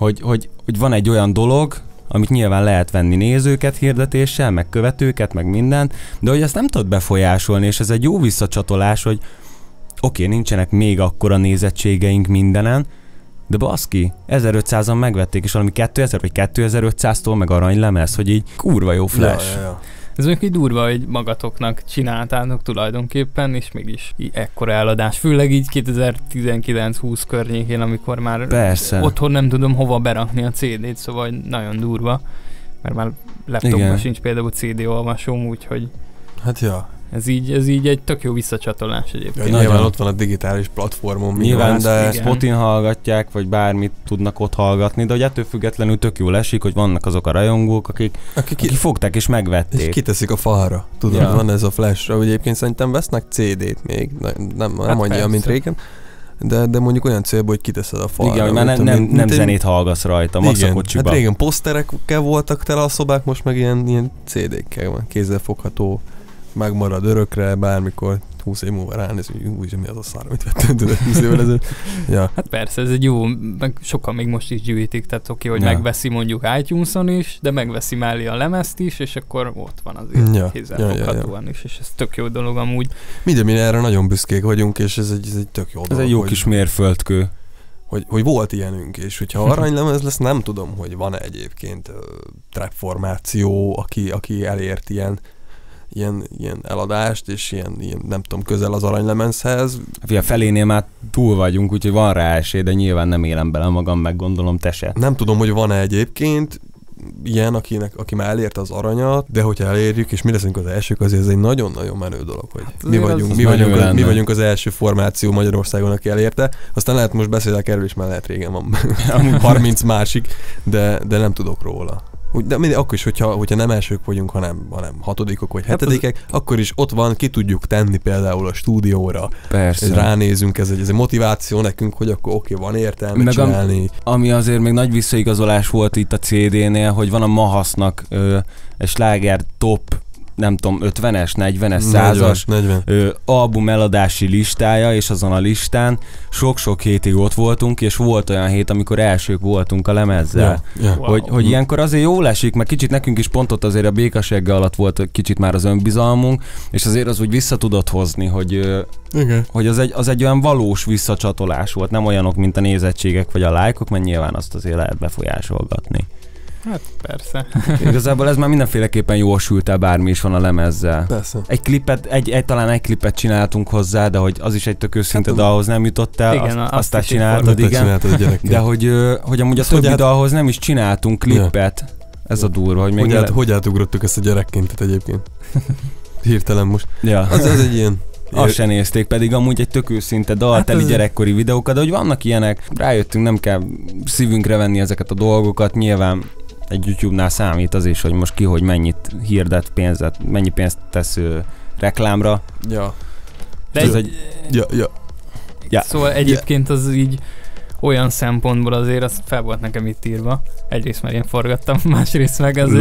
S3: hogy van egy olyan dolog, amit nyilván lehet venni nézőket hirdetéssel, meg követőket, meg mindent, de hogy ezt nem tudod befolyásolni, és ez egy jó visszacsatolás, hogy oké, nincsenek még akkora nézettségeink mindenen, de baszki, 1500-an megvették, és valami 2000 vagy 2500-tól meg aranylemez, hogy így kurva jó flash.
S2: Ja.
S1: Ez mondjuk így durva, hogy magatoknak csináltátok tulajdonképpen, és mégis ekkora eladás. Főleg így 2019-20 környékén, amikor már
S3: Persze.
S1: otthon nem tudom hova berakni a CD-t, szóval nagyon durva, mert már laptopban sincs például CD olvasom, úgyhogy
S2: Hát ja.
S1: ez így egy tök jó visszacsatolás egyébként.
S2: Ja, nyilván ott van a digitális platformon.
S3: Nyilván, de
S1: igen.
S3: Spotin hallgatják, vagy bármit tudnak ott hallgatni, de hogy ettől függetlenül tök jól esik, hogy vannak azok a rajongók, akik fogták és megvették.
S2: És kiteszik a falra. Tudod, van ez a flash. Ugye egyébként szerintem vesznek CD-t még, nem annyian, mint régen. De mondjuk olyan célból, hogy kiteszed a falra.
S3: Igen, hogy már nem zenét hallgatsz rajta, max a kocsiba.
S2: Hát régen poszterekkel voltak tele a szobák, most meg ilyen CD-kkel van, kézzelfogható, megmarad örökre, bármikor 20 év múlva ránézünk, hogy úgyse mi az a szar, amit vettem, tudod, 20 évvel ezelőtt. Ja.
S1: Hát persze, ez egy jó, meg sokan még most is gyűjtik, tehát oké, hogy megveszi mondjuk iTunes-on is, de megveszi mellé a lemezt is, és akkor ott van azért kézzelfoghatóan is, és ez tök jó dolog amúgy.
S2: Minden erre nagyon büszkék vagyunk, és ez egy tök jó dolog.
S3: Ez egy jó kis mérföldkő.
S2: Hogy volt ilyenünk, és hogyha aranylemez lesz, nem tudom, hogy van-e egyébként trap formáció, aki elért ilyen eladást, és ilyen nem tudom, közel az aranylemezhez.
S3: A felénél már túl vagyunk, úgyhogy van rá esély, de nyilván nem élem bele magam, meg gondolom te se.
S2: Nem tudom, hogy van-e egyébként ilyen, aki már elérte az aranyat, de hogyha elérjük, és mi leszünk az elsők, azért ez egy nagyon-nagyon menő dolog, hogy mi vagyunk az első formáció Magyarországon, aki elérte. Aztán lehet most beszélek erről, és már lehet régen van 30 másik, de nem tudok róla. De akkor is, hogyha nem elsők vagyunk, hanem hatodikok vagy hetedikek, akkor is ott van, ki tudjuk tenni például a stúdióra.
S3: Persze.
S2: Ránézünk, ez egy motiváció nekünk, hogy akkor oké, van értelme meg csinálni.
S3: Ami azért még nagy visszaigazolás volt itt a CD-nél, hogy van a Mahasznak egy sláger top, nem tudom, 50-es, 40-es, 100-as album eladási listája, és azon a listán sok-sok hétig ott voltunk, és volt olyan hét, amikor elsők voltunk a lemezzel. Hogy ilyenkor azért jól esik, meg kicsit nekünk is pont ott azért a békasegge alatt volt kicsit már az önbizalmunk, és azért az úgy vissza tudott hozni, hogy az egy olyan valós visszacsatolás volt, nem olyanok, mint a nézettségek vagy a lájkok, mert nyilván azt azért lehet befolyásolgatni.
S1: Hát persze.
S3: Igazából ez már mindenféleképpen jól sült el, bármi is van a lemezzel.
S2: Persze.
S3: Talán egy klipet csináltunk hozzá, de hogy az is egy tök őszinte dalhoz nem jutott el,
S1: igen,
S3: azt csináltad, igen. De hogy amúgy a többi dalhoz nem is csináltunk klipet. Ez a durva, hogy még...
S2: Hogy átugrottuk ezt a gyerekként egyébként? Hirtelen most.
S3: Ja.
S2: Az egy ilyen...
S3: Azt se nézték, pedig amúgy egy tök őszinte dal, teli gyerekkori videókat, de hogy vannak ilyenek, rájöttünk, nem kell szívünkre venni ezeket a dolgokat, nyilván egy YouTube-nál számít az is, hogy most ki, hogy mennyit hirdet mennyi pénzt tesz reklámra.
S2: Ja.
S1: De ez egy...
S2: Ja.
S1: Szóval egyébként az így olyan szempontból azért az fel volt nekem itt írva. Egyrészt már én forgattam, másrészt meg az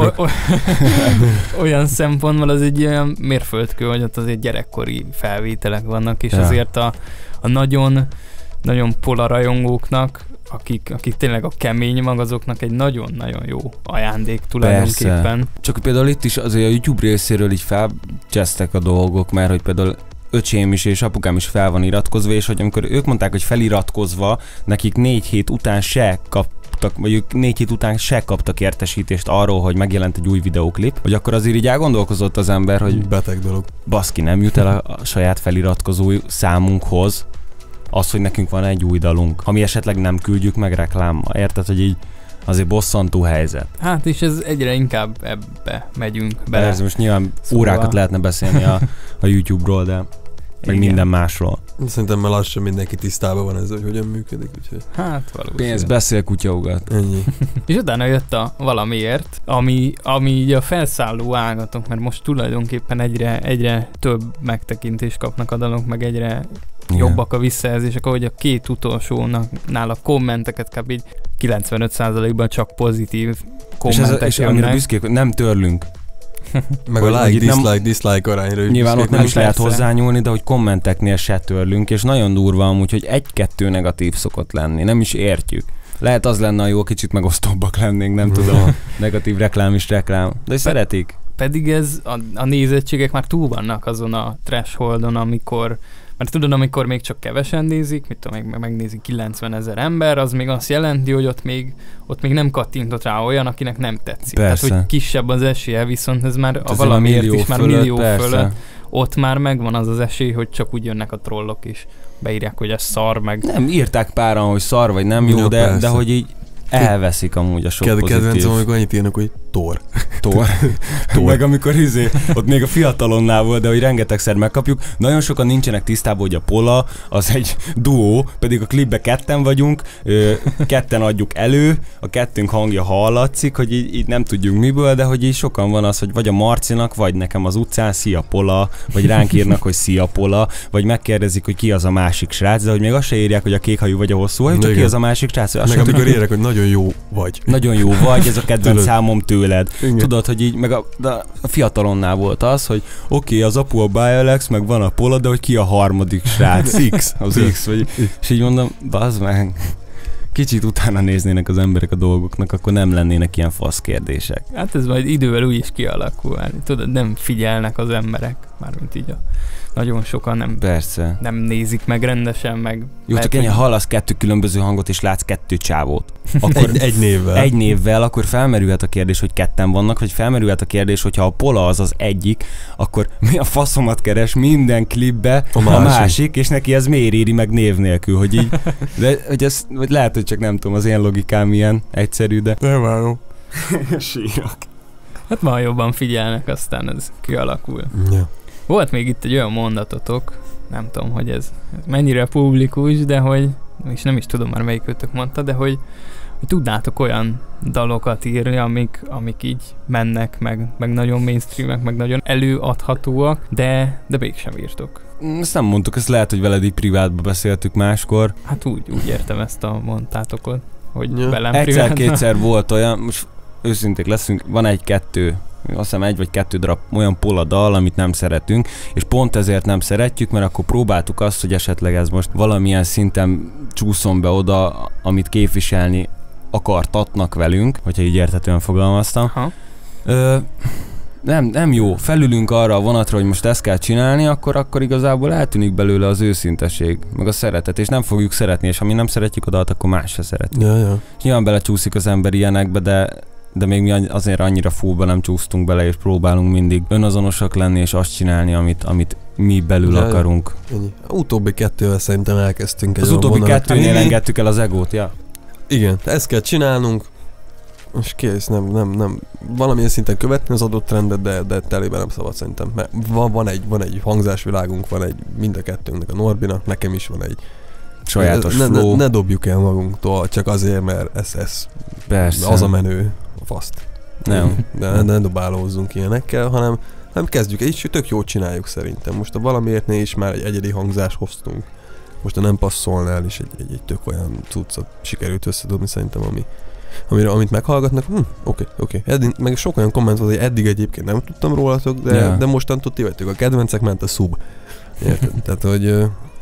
S1: olyan szempontból az egy olyan mérföldkő, hogy ott azért gyerekkori felvételek vannak, és azért a nagyon, nagyon pola rajongóknak, akik tényleg a kemény mag, azoknak egy nagyon-nagyon jó ajándék tulajdonképpen.
S3: Persze. Csak például itt is azért a YouTube részéről így felcsesztek a dolgok, mert hogy például öcsém is és apukám is fel van iratkozva, és hogy amikor ők mondták, hogy feliratkozva, nekik 4 hét után se kaptak értesítést arról, hogy megjelent egy új videóklip, hogy akkor azért így elgondolkozott az ember, hogy
S2: beteg dolog.
S3: Baszki, nem jut el a saját feliratkozó számunkhoz az, hogy nekünk van egy új dalunk, ami esetleg nem küldjük meg reklámmal. Érted, hogy így azért bosszantó helyzet.
S1: Hát és ez egyre inkább ebbe megyünk bele.
S3: Persze, most nyilván órákat lehetne beszélni a YouTube-ról, de meg minden másról.
S2: Szerintem már lassan mindenki tisztában van ezzel, hogy hogyan működik, úgyhogy...
S1: Hát valószínű.
S3: Pénz beszél, kutyaugat.
S2: Ennyi.
S1: És utána jött a valamiért, ami így a felszálló ágatok, mert most tulajdonképpen egyre több megtekintést kapnak a dalok, meg egyre jobbak a visszajelzések, ahogy a két utolsónál a kommenteket kap így 95%-ban csak pozitív kommentek
S3: és amire büszkék, hogy nem törlünk.
S2: Meg a dislike arányra is.
S3: Nyilván ott nem is lehet hozzányúlni, de hogy kommenteknél se törlünk, és nagyon durva amúgy, hogy 1-2 negatív szokott lenni, nem is értjük. Lehet az lenne a jó, kicsit megosztóbbak lennénk, nem tudom. Negatív reklám is reklám. De szeretik.
S1: Pedig ez a nézettségek már túl vannak azon a thresholdon, mert tudod, amikor még csak kevesen nézik, mit tudom, megnézik 90 000 ember, az még azt jelenti, hogy ott még nem kattintott rá olyan, akinek nem tetszik.
S3: Persze.
S1: Tehát, hogy kisebb az esélye, viszont ez már
S3: ez
S1: valamiért is már millió
S3: persze.
S1: fölött. Ott már megvan az az esély, hogy csak úgy jönnek a trollok is. Beírják, hogy ez szar, meg...
S3: Nem, írták páran, hogy szar vagy nem jó, de hogy így elveszik amúgy a sok pozitív.
S2: Kedvencem, amikor annyit írnak, hogy Thor.
S3: Meg amikor ott még a fiatalonnál volt, de hogy rengetegszer megkapjuk. Nagyon sokan nincsenek tisztában, hogy a Pola az egy duó, pedig a klipben ketten vagyunk, ketten adjuk elő, a kettőnk hangja hallatszik, hogy így nem tudjuk miből, de hogy így sokan van az, hogy vagy a Marcinak, vagy nekem az utcán szia Pola, vagy ránk írnak, hogy szia Pola, vagy megkérdezik, hogy ki az a másik srác, de hogy még azt se írják, hogy a kékhajú vagy a hosszú hajú, csak ki az a másik srác.
S2: Meg amikor írják, hogy nagyon jó vagy.
S3: Nagyon jó vagy, ez a kedvenc számom tőled. Igen. Tudod, hogy így, meg a fiatalonnál volt az, hogy oké, az apu a Bialex, meg van a Pola, de hogy ki a harmadik srác? X. Az X. Vagy, és így mondom, bazd meg, kicsit utána néznének az emberek a dolgoknak, akkor nem lennének ilyen fasz kérdések.
S1: Hát ez majd idővel úgy is kialakul. Tudod, nem figyelnek az emberek, mármint így nagyon sokan nem nézik meg rendesen, meg...
S3: Jó, csak ennyi hallasz 2 különböző hangot, és látsz 2 csávót. Akkor
S2: egy névvel.
S3: Egy névvel, akkor felmerülhet a kérdés, hogy ketten vannak, vagy felmerülhet a kérdés, hogyha a Pola az egyik, akkor mi a faszomat keres minden klipbe a másik, és neki ez miért éri meg név nélkül, hogy így... De hogy ez, vagy lehet, hogy csak nem tudom, az én logikám ilyen egyszerű, de...
S2: Nem várom.
S3: Sírok.
S1: Hát ma jobban figyelnek, aztán ez kialakul.
S2: Ja.
S1: Volt még itt egy olyan mondatotok, nem tudom, hogy ez mennyire publikus, de hogy, és nem is tudom már melyikőtök mondta, de hogy tudnátok olyan dalokat írni, amik így mennek, meg nagyon mainstreamek, meg nagyon előadhatóak, de mégsem írtok.
S3: Ezt nem mondtuk, ezt lehet, hogy veled így privátban beszéltük máskor.
S1: Hát úgy értem ezt a mondtátokat, hogy velem
S3: egyszer-kétszer volt olyan, most őszinték leszünk, van 1-2, azt hiszem 1 vagy 2 darab olyan Pola dal, amit nem szeretünk, és pont ezért nem szeretjük, mert akkor próbáltuk azt, hogy esetleg ez most valamilyen szinten csúszom be oda, amit képviselni akartatnak velünk, hogyha így érthetően fogalmaztam. Nem jó, felülünk arra a vonatra, hogy most ezt kell csinálni, akkor igazából eltűnik belőle az őszinteség, meg a szeretet, és nem fogjuk szeretni, és ha mi nem szeretjük a dalt, akkor más se szeretni.
S2: Ja.
S3: Nyilván belecsúszik az ember ilyenekbe, de még mi azért annyira fullba nem csúsztunk bele, és próbálunk mindig önazonosak lenni, és azt csinálni, amit mi belül akarunk.
S2: Ennyi. Utóbbi 2-vel szerintem elkezdtünk.
S3: Az utóbbi 2-nél engedtük el az egót, ja? Igen,
S2: ezt kell csinálnunk, és kész, nem valamilyen szinten követni az adott trendet, de telébe nem szabad szerintem, mert van egy hangzásvilágunk, van egy mind a kettőnknek, a Norbinak, nekem is van egy
S3: sajátos flow.
S2: Ne dobjuk el magunktól, csak azért, mert ez az a menő, a faszt.
S3: Nem.
S2: De ne dobálózzunk ilyenekkel, hanem kezdjük, és tök jót csináljuk szerintem. Most a valamiértnél is már egy egyedi hangzást hoztunk. Most a nem passzolnál is egy tök olyan cuccot sikerült összedobni szerintem, amit meghallgatnak. Oké. Meg sok olyan komment volt, hogy eddig egyébként nem tudtam rólatok, de mostantól ti vagytok a kedvencek, ment a szub. Érted? Tehát, hogy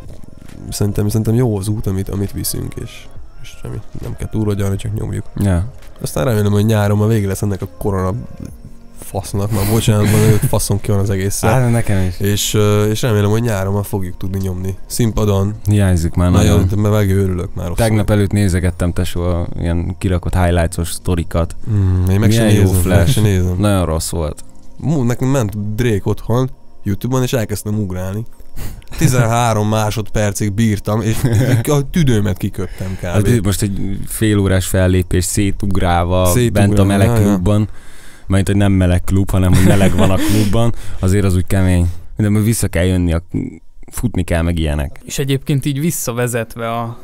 S2: szerintem jó az út, amit viszünk, és semmi, nem kell túlrogyalni, csak nyomjuk.
S3: Yeah.
S2: Aztán remélem, hogy nyáron már vége lesz ennek a korona fasznak, már bocsánat, hogy faszon ki van az egészen.
S3: Hát nekem is.
S2: És remélem, hogy nyáron már fogjuk tudni nyomni. Színpadon.
S3: Hiányzik már nagyon.
S2: Mert megőrülök már.
S3: Tegnap előtt nézegettem tesó ilyen kirakott highlights-os sztorikat.
S2: Én meg sem nézem.
S3: Nagyon rossz volt.
S2: Nekem ment Drake otthon YouTube-on, és elkezdtem ugrálni. 13 másodpercig bírtam, és a tüdőmet kiköptem kb.
S3: Hát most egy fél órás fellépés szétugrálva bent a meleg klubban. Mert hogy nem meleg klub, hanem hogy meleg van a klubban, azért az úgy kemény. De majd vissza kell jönni, futni kell meg ilyenek.
S1: És egyébként így visszavezetve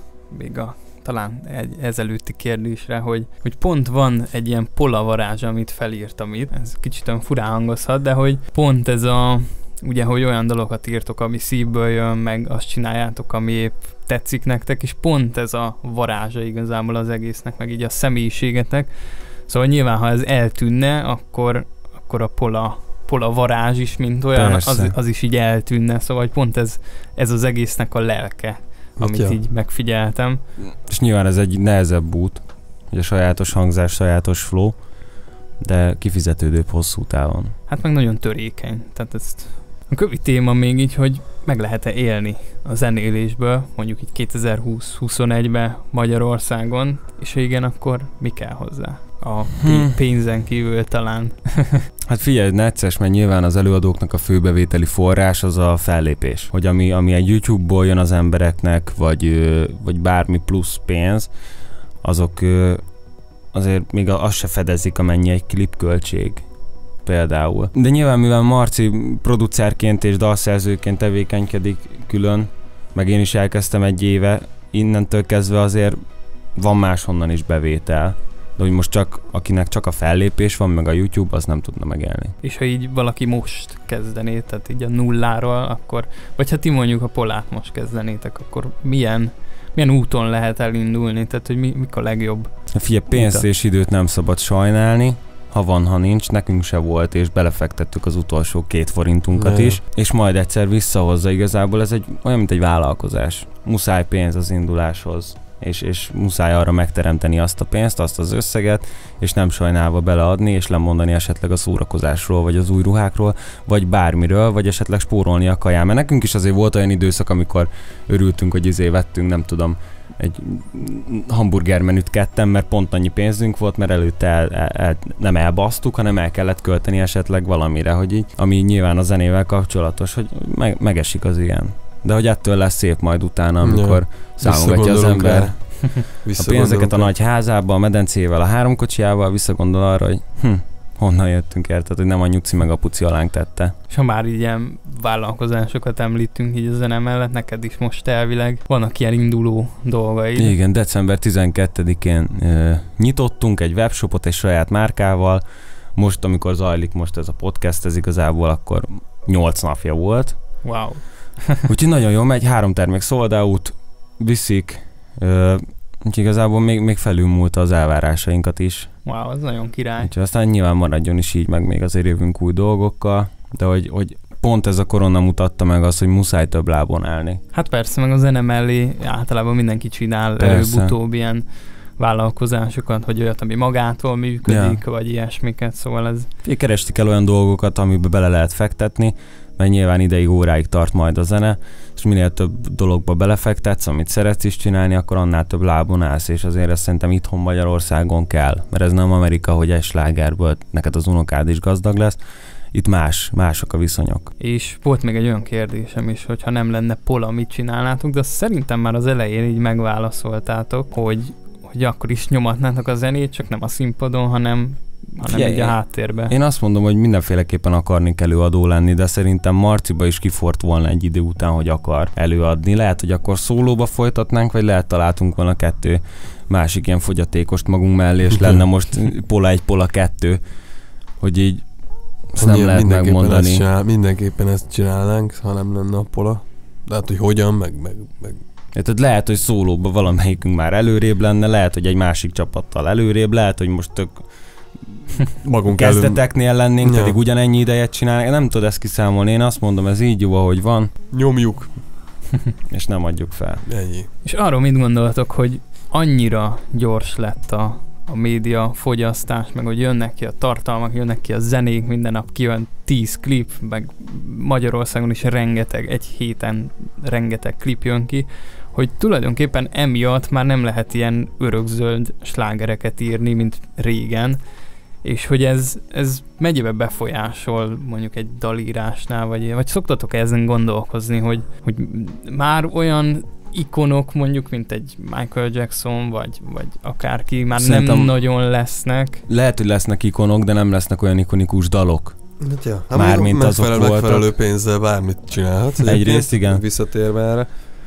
S1: talán egy ezelőtti kérdésre, hogy pont van egy ilyen Pola varázs, amit felírtam itt. Ez kicsit olyan furán hangozhat, de hogy pont ez ugye, hogy olyan dalokat írtok, ami szívből jön, meg azt csináljátok, ami épp tetszik nektek, és pont ez a varázsa igazából az egésznek, meg így a személyiségetek. Szóval nyilván, ha ez eltűnne, akkor a Pola varázs is, mint olyan, az is így eltűnne. Szóval pont ez az egésznek a lelke. amit így megfigyeltem.
S3: És nyilván ez egy nehezebb út, hogy a sajátos hangzás, sajátos flow, de kifizetődőbb hosszú távon.
S1: Hát meg nagyon törékeny. Tehát ezt a kövi téma még így, hogy meg lehet-e élni a zenélésből, mondjuk így 2020-21-ben Magyarországon, és ha igen, akkor mi kell hozzá? A pénzen kívül talán.
S3: Hát figyelj, necces, mert nyilván az előadóknak a főbevételi forrás az a fellépés. Hogy ami egy YouTube-ból jön az embereknek, vagy bármi plusz pénz, azok azért még azt se fedezik, amennyi egy klipköltség például. De nyilván, mivel Marci producerként és dalszerzőként tevékenykedik külön, meg én is elkezdtem egy éve, innentől kezdve azért van máshonnan is bevétel. De hogy most akinek csak a fellépés van, meg a YouTube, az nem tudna megélni.
S1: És ha így valaki most kezdené, tehát így a nulláról, akkor, vagy ha ti mondjuk a Polát most kezdenétek, akkor milyen úton lehet elindulni? Tehát, hogy mik a legjobb?
S3: Figyelj, pénzt és időt nem szabad sajnálni, ha van, ha nincs, nekünk se volt, és belefektettük az utolsó 2 forintunkat is, és majd egyszer visszahozza. Igazából ez olyan, mint egy vállalkozás. Muszáj pénz az induláshoz. És muszáj arra megteremteni azt a pénzt, azt az összeget, és nem sajnálva beleadni, és lemondani esetleg a szórakozásról, vagy az új ruhákról, vagy bármiről, vagy esetleg spórolni a kaján. Mert nekünk is azért volt olyan időszak, amikor örültünk, hogy vettünk, nem tudom, egy hamburgermenüt ketten, mert pont annyi pénzünk volt, mert előtte nem elbasztuk, hanem el kellett költeni esetleg valamire, hogy így, ami nyilván a zenével kapcsolatos, hogy megesik az ilyen. De hogy ettől lesz szép majd utána, amikor számogatja az ember a pénzeket a nagy házába, a medencével, a 3 kocsijával, visszagondol arra, hogy honnan jöttünk, érted, hogy nem a nyuci meg a puci alánk tette.
S1: És ha már ilyen vállalkozásokat említünk így a zene mellett, neked is most elvileg vannak ilyen induló dolgaid.
S3: Igen, december 12-én nyitottunk egy webshopot egy saját márkával. Most, amikor zajlik most ez a podcast, ez igazából akkor 8 napja volt.
S1: Wow.
S3: Úgyhogy nagyon jól megy, 3 termék sold out, viszik, úgyhogy igazából még felülmúlta az elvárásainkat is.
S1: Wow, ez nagyon király.
S3: Úgyhogy aztán nyilván maradjon is így, meg még azért jövünk új dolgokkal, de hogy pont ez a korona mutatta meg azt, hogy muszáj több lábon állni.
S1: Hát persze, meg a zene mellé általában mindenki csinál előbb-utóbb ilyen vállalkozásokat, vagy olyat, ami magától működik, vagy ilyesmiket, szóval ez...
S3: Kerestik el olyan dolgokat, amiben bele lehet fektetni, mert nyilván ideig, óráig tart majd a zene, és minél több dologba belefektetsz, amit szeretsz is csinálni, akkor annál több lábon állsz, és azért ezt szerintem itthon Magyarországon kell, mert ez nem Amerika, hogy egy slágerből neked az unokád is gazdag lesz, itt mások a viszonyok.
S1: És volt még egy olyan kérdésem is, hogy ha nem lenne Pola, mit csinálnátok, de szerintem már az elején így megválaszoltátok, hogy akkor is nyomatnátok a zenét, csak nem a színpadon, hanem így a háttérben.
S3: Én azt mondom, hogy mindenféleképpen akarnék előadó lenni, de szerintem Marciba is kifort volna egy idő után, hogy akar előadni. Lehet, hogy akkor szólóba folytatnánk, vagy lehet találtunk volna 2 másik ilyen fogyatékost magunk mellé, és lenne most Pola 1, Pola 2, hogy így ezt nem lehet megmondani.
S2: Mindenképpen ezt csinálnánk, ha nem lenne a Pola. De hát, hogy hogyan, meg...
S3: Tehát lehet, hogy szólóban valamelyikünk már előrébb lenne, lehet, hogy egy másik csapattal előrébb, lehet, hogy most tök magunk kezdeteknél lennénk, pedig ugyanennyi idejet csinálni. Nem tudod ezt kiszámolni, én azt mondom, ez így jó, ahogy van.
S2: Nyomjuk.
S3: És nem adjuk fel.
S2: Ennyi.
S1: És arról mit gondoltok, hogy annyira gyors lett a média fogyasztás, meg hogy jönnek ki a tartalmak, jönnek ki a zenék, minden nap kijön 10 klip, meg Magyarországon is egy héten rengeteg klip jön ki, hogy tulajdonképpen emiatt már nem lehet ilyen örökzöld slágereket írni, mint régen, és hogy ez mennyibe befolyásol mondjuk egy dalírásnál, vagy szoktatok ezen gondolkozni, hogy már olyan ikonok mondjuk, mint egy Michael Jackson, vagy akárki, már szerintem nem nagyon lesznek.
S3: Lehet, hogy lesznek ikonok, de nem lesznek olyan ikonikus dalok.
S2: Hát ja.
S3: Mármint azok voltak.
S2: Megfelelő pénzzel bármit csinálhatsz.
S3: Egyrészt igen.
S2: Visszatérve erre.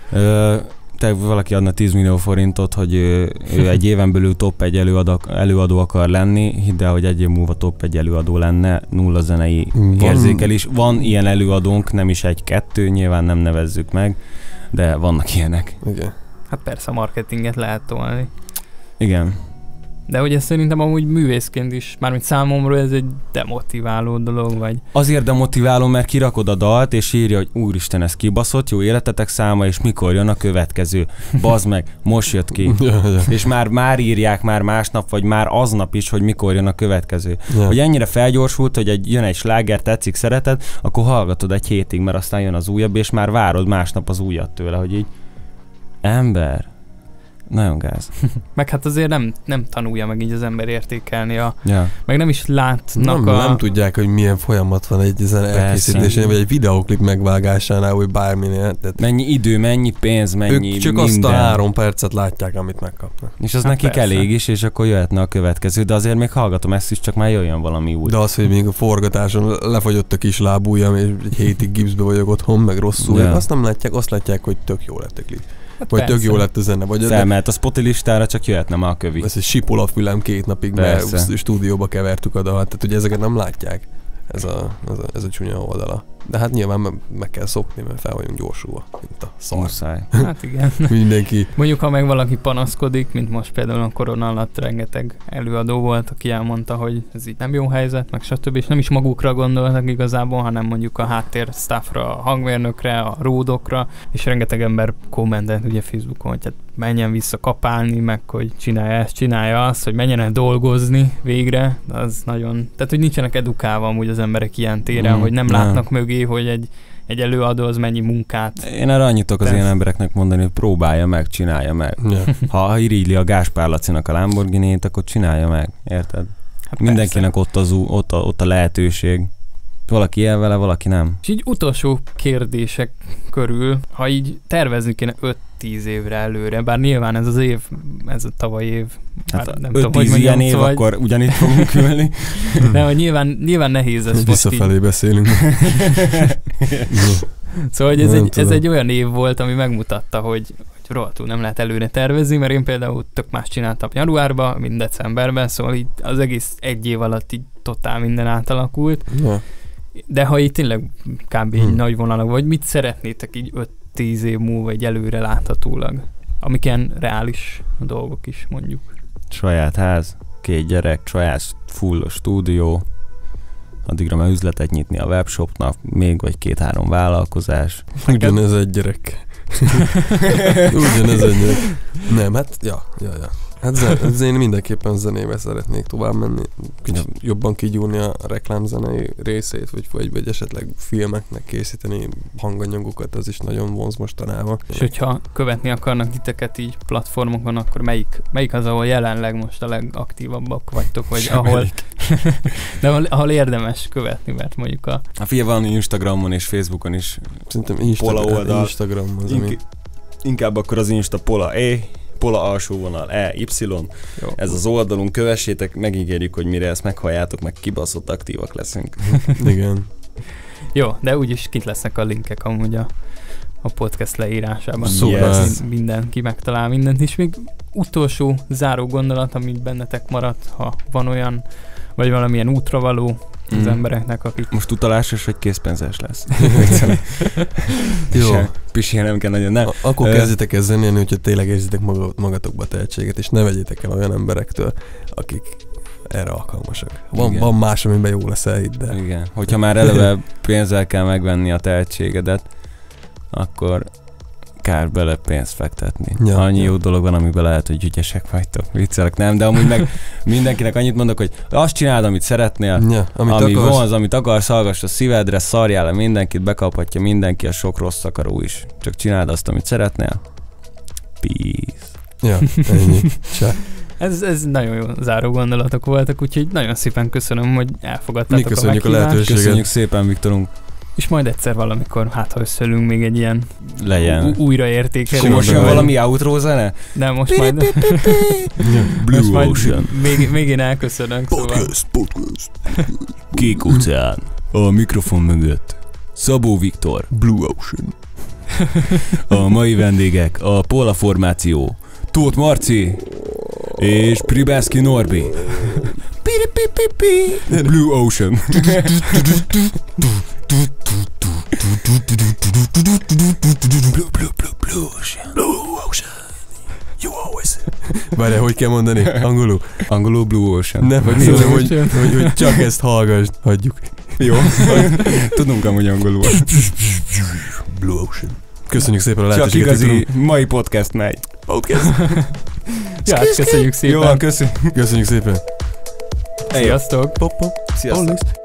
S3: Te valaki adna 10 millió forintot, hogy ő egy éven belül top 1 előadó akar lenni, de hogy egy év múlva top 1 előadó lenne, nulla zenei érzékelés. Van ilyen előadónk, nem is 1-2, nyilván nem nevezzük meg, de vannak ilyenek.
S2: Igen.
S1: Hát persze a marketinget lehet tolni.
S3: Igen.
S1: De hogy ez szerintem amúgy művészként is, mármint számomra ez egy demotiváló dolog, vagy...
S3: Azért demotiváló, mert kirakod a dalt, és írja, hogy úristen, ez kibaszott, jó életetek száma, és mikor jön a következő. Bazd meg, most jött ki. És már írják már másnap, vagy már aznap is, hogy mikor jön a következő. Hogy ennyire felgyorsult, hogy jön egy sláger, tetszik, szereted, akkor hallgatod egy hétig, mert aztán jön az újabb, és már várod másnap az újat tőle, hogy így ember... Nagyon gáz.
S1: Meg hát azért nem tanulja meg így az ember értékelni, meg nem is látnak
S2: nem tudják, hogy milyen folyamat van egy ezen elkészítésén, vagy egy videóklip megvágásánál, vagy bárminél. Tehát
S3: mennyi idő, mennyi pénz, mennyi
S2: ők csak
S3: minden.
S2: Azt a 3 percet látják, amit megkapnak.
S3: És az nekik elég is, és akkor jöhetne a következő, de azért még hallgatom ezt is, csak már jöjjön valami új.
S2: De az, hogy még a forgatáson lefagyott a kis lábujjam, és egy hétig gipszbe vagyok otthon, meg rosszul, azt nem látják, azt látják, hogy tök jó lett a klip.
S1: Hát
S2: vagy tök jó lett a zene. Vagy
S3: felmelt a Spotify listára, csak jöhetne már a kövi.
S2: Ez egy sipol a fülem 2 napig, mert stúdióba kevertük a dalt, tehát ugye ezeket nem látják. Ez a csúnya oldala. De hát nyilván meg kell szokni, mert fel vagyunk gyorsulva, mint a szar.
S1: Hát igen.
S2: Mindenki.
S1: Mondjuk, ha meg valaki panaszkodik, mint most például a korona alatt rengeteg előadó volt, aki elmondta, hogy ez így nem jó helyzet, meg stb. És nem is magukra gondoltak igazából, hanem mondjuk a háttér staffra, a hangmérnökre, a ródokra, és rengeteg ember kommentelt ugye Facebookon, hogy hát menjen vissza kapálni, meg hogy csinálja azt, hogy menjen el dolgozni végre, az nagyon... Tehát, hogy nincsenek edukálva amúgy az emberek ilyen téren, hogy nem látnak mögé, hogy egy előadó az mennyi munkát.
S3: Én erre annyit tudok az ilyen embereknek mondani, hogy próbálja meg, csinálja meg. Yeah. Ha irigyli a Gáspár Lacinak a Lamborghini-t, akkor csinálja meg, érted? Hát mindenkinek ott a lehetőség. Valaki él vele, valaki nem.
S1: És így utolsó kérdések körül, ha így tervezni kéne 5-10 évre előre, bár nyilván ez az év, ez a tavalyi év,
S3: hát nem tudom, hogy ilyen év, szóval, akkor ugyanitt fogunk ülni.
S1: De hogy nyilván nehéz ez.
S2: Visszafelé beszélünk.
S1: Szóval hogy ez egy olyan év volt, ami megmutatta, hogy rohadtul nem lehet előre tervezni, mert én például tök más csináltam januárban, mint decemberben, szóval így az egész egy év alatt így totál minden átalakult. Ja. De ha így tényleg kb. Így nagy vonalak, vagy mit szeretnétek így 5-10 év múlva egy előre láthatólag? Amik ilyen reális dolgok is, mondjuk.
S3: Saját ház, 2 gyerek, saját full stúdió, addigra már üzletet nyitni a webshopnak, még vagy 2-3 vállalkozás.
S2: Ugyanez egy gyerek. Ugyanez egy gyerek. Nem, hát, ja. Hát én mindenképpen zenébe szeretnék tovább menni, jobban kigyúrni a reklámzenei részét, vagy esetleg filmeknek készíteni hanganyagokat, az is nagyon vonz mostanában.
S1: És hogyha követni akarnak titeket így platformokon, akkor melyik az, ahol jelenleg most a legaktívabbak vagytok, vagy de ahol érdemes követni, mert mondjuk a
S3: figyelj, van Instagramon és Facebookon is.
S2: Szerintem
S3: Pola oldal.
S2: Instagram az, ami...
S3: Inkább akkor az Insta Pola Pola alsó vonal Y. Jó. Ez az oldalunk, kövessétek, megígérjük, hogy mire ezt meghalljátok, meg kibaszott aktívak leszünk.
S2: Igen.
S1: Jó, de úgyis kint lesznek a linkek amúgy a podcast leírásában.
S3: Yes.
S1: Mindenki megtalál mindent, és még utolsó záró gondolat, amit bennetek maradt, ha van olyan, vagy valamilyen útravaló az embereknek, akik...
S3: Most utalásos vagy készpénzes lesz?
S2: Jó.
S3: Pisélnem kell nagyon, nem?
S2: Akkor kezdjetek el zenélni, hogyha tényleg érzitek magatokba tehetséget, és ne vegyétek el olyan emberektől, akik erre alkalmasak. Van más, amiben jó leszel, hidd el.
S3: Igen. Hogyha már eleve pénzzel kell megvenni a tehetségedet, akkor kár bele pénzt fektetni. Ja, annyi jó dolog van, amiben lehet, hogy ügyesek vagytok. Viccelek, nem, de amúgy meg mindenkinek annyit mondok, hogy azt csináld, amit szeretnél, ami vonz, amit akarsz, hallgass a szívedre, szarjál le mindenkit, bekaphatja mindenki, a sok rossz akaró is. Csak csináld azt, amit szeretnél. Peace.
S2: Ja, ennyi.
S1: Ez nagyon jó záró gondolatok voltak, úgyhogy nagyon szépen köszönöm, hogy elfogadtátok.
S2: Mi köszönjük a lehetőséget.
S3: Köszönjük szépen, Viktorunk.
S1: És majd egyszer valamikor, ha összeülünk még egy ilyen
S3: újraértékelő. Most jön valami outro zene?
S1: Nem, most majd...
S3: Blue Ocean.
S1: Még én elköszönök.
S2: Podcast.
S3: Kék óceán. A mikrofon mögött Szabó Viktor.
S2: Blue Ocean.
S3: A mai vendégek a Pola formáció. Tóth Marci és Pribászki Norbi. Blue Ocean. Blue Ocean. You always
S2: Várjál, hogy kell mondani? Angolul?
S3: Angolul Blue Ocean.
S2: Nem,
S3: Vagy
S2: mondom,
S3: nézzük.
S2: hogy csak ezt hallgass, hagyjuk.
S3: Jó. Tudunk amúgy angolul.
S2: Blue Ocean. Köszönjük szépen a
S3: Csak
S2: lehetőséget.
S3: igazi mai podcast megy.
S2: Podcast.
S1: Ja, köszönjük szépen.
S3: Jó, köszönjük.
S2: Köszönjük szépen.
S1: Sziasztok.
S2: Pop, pop.
S3: Sziasztok.
S2: Always.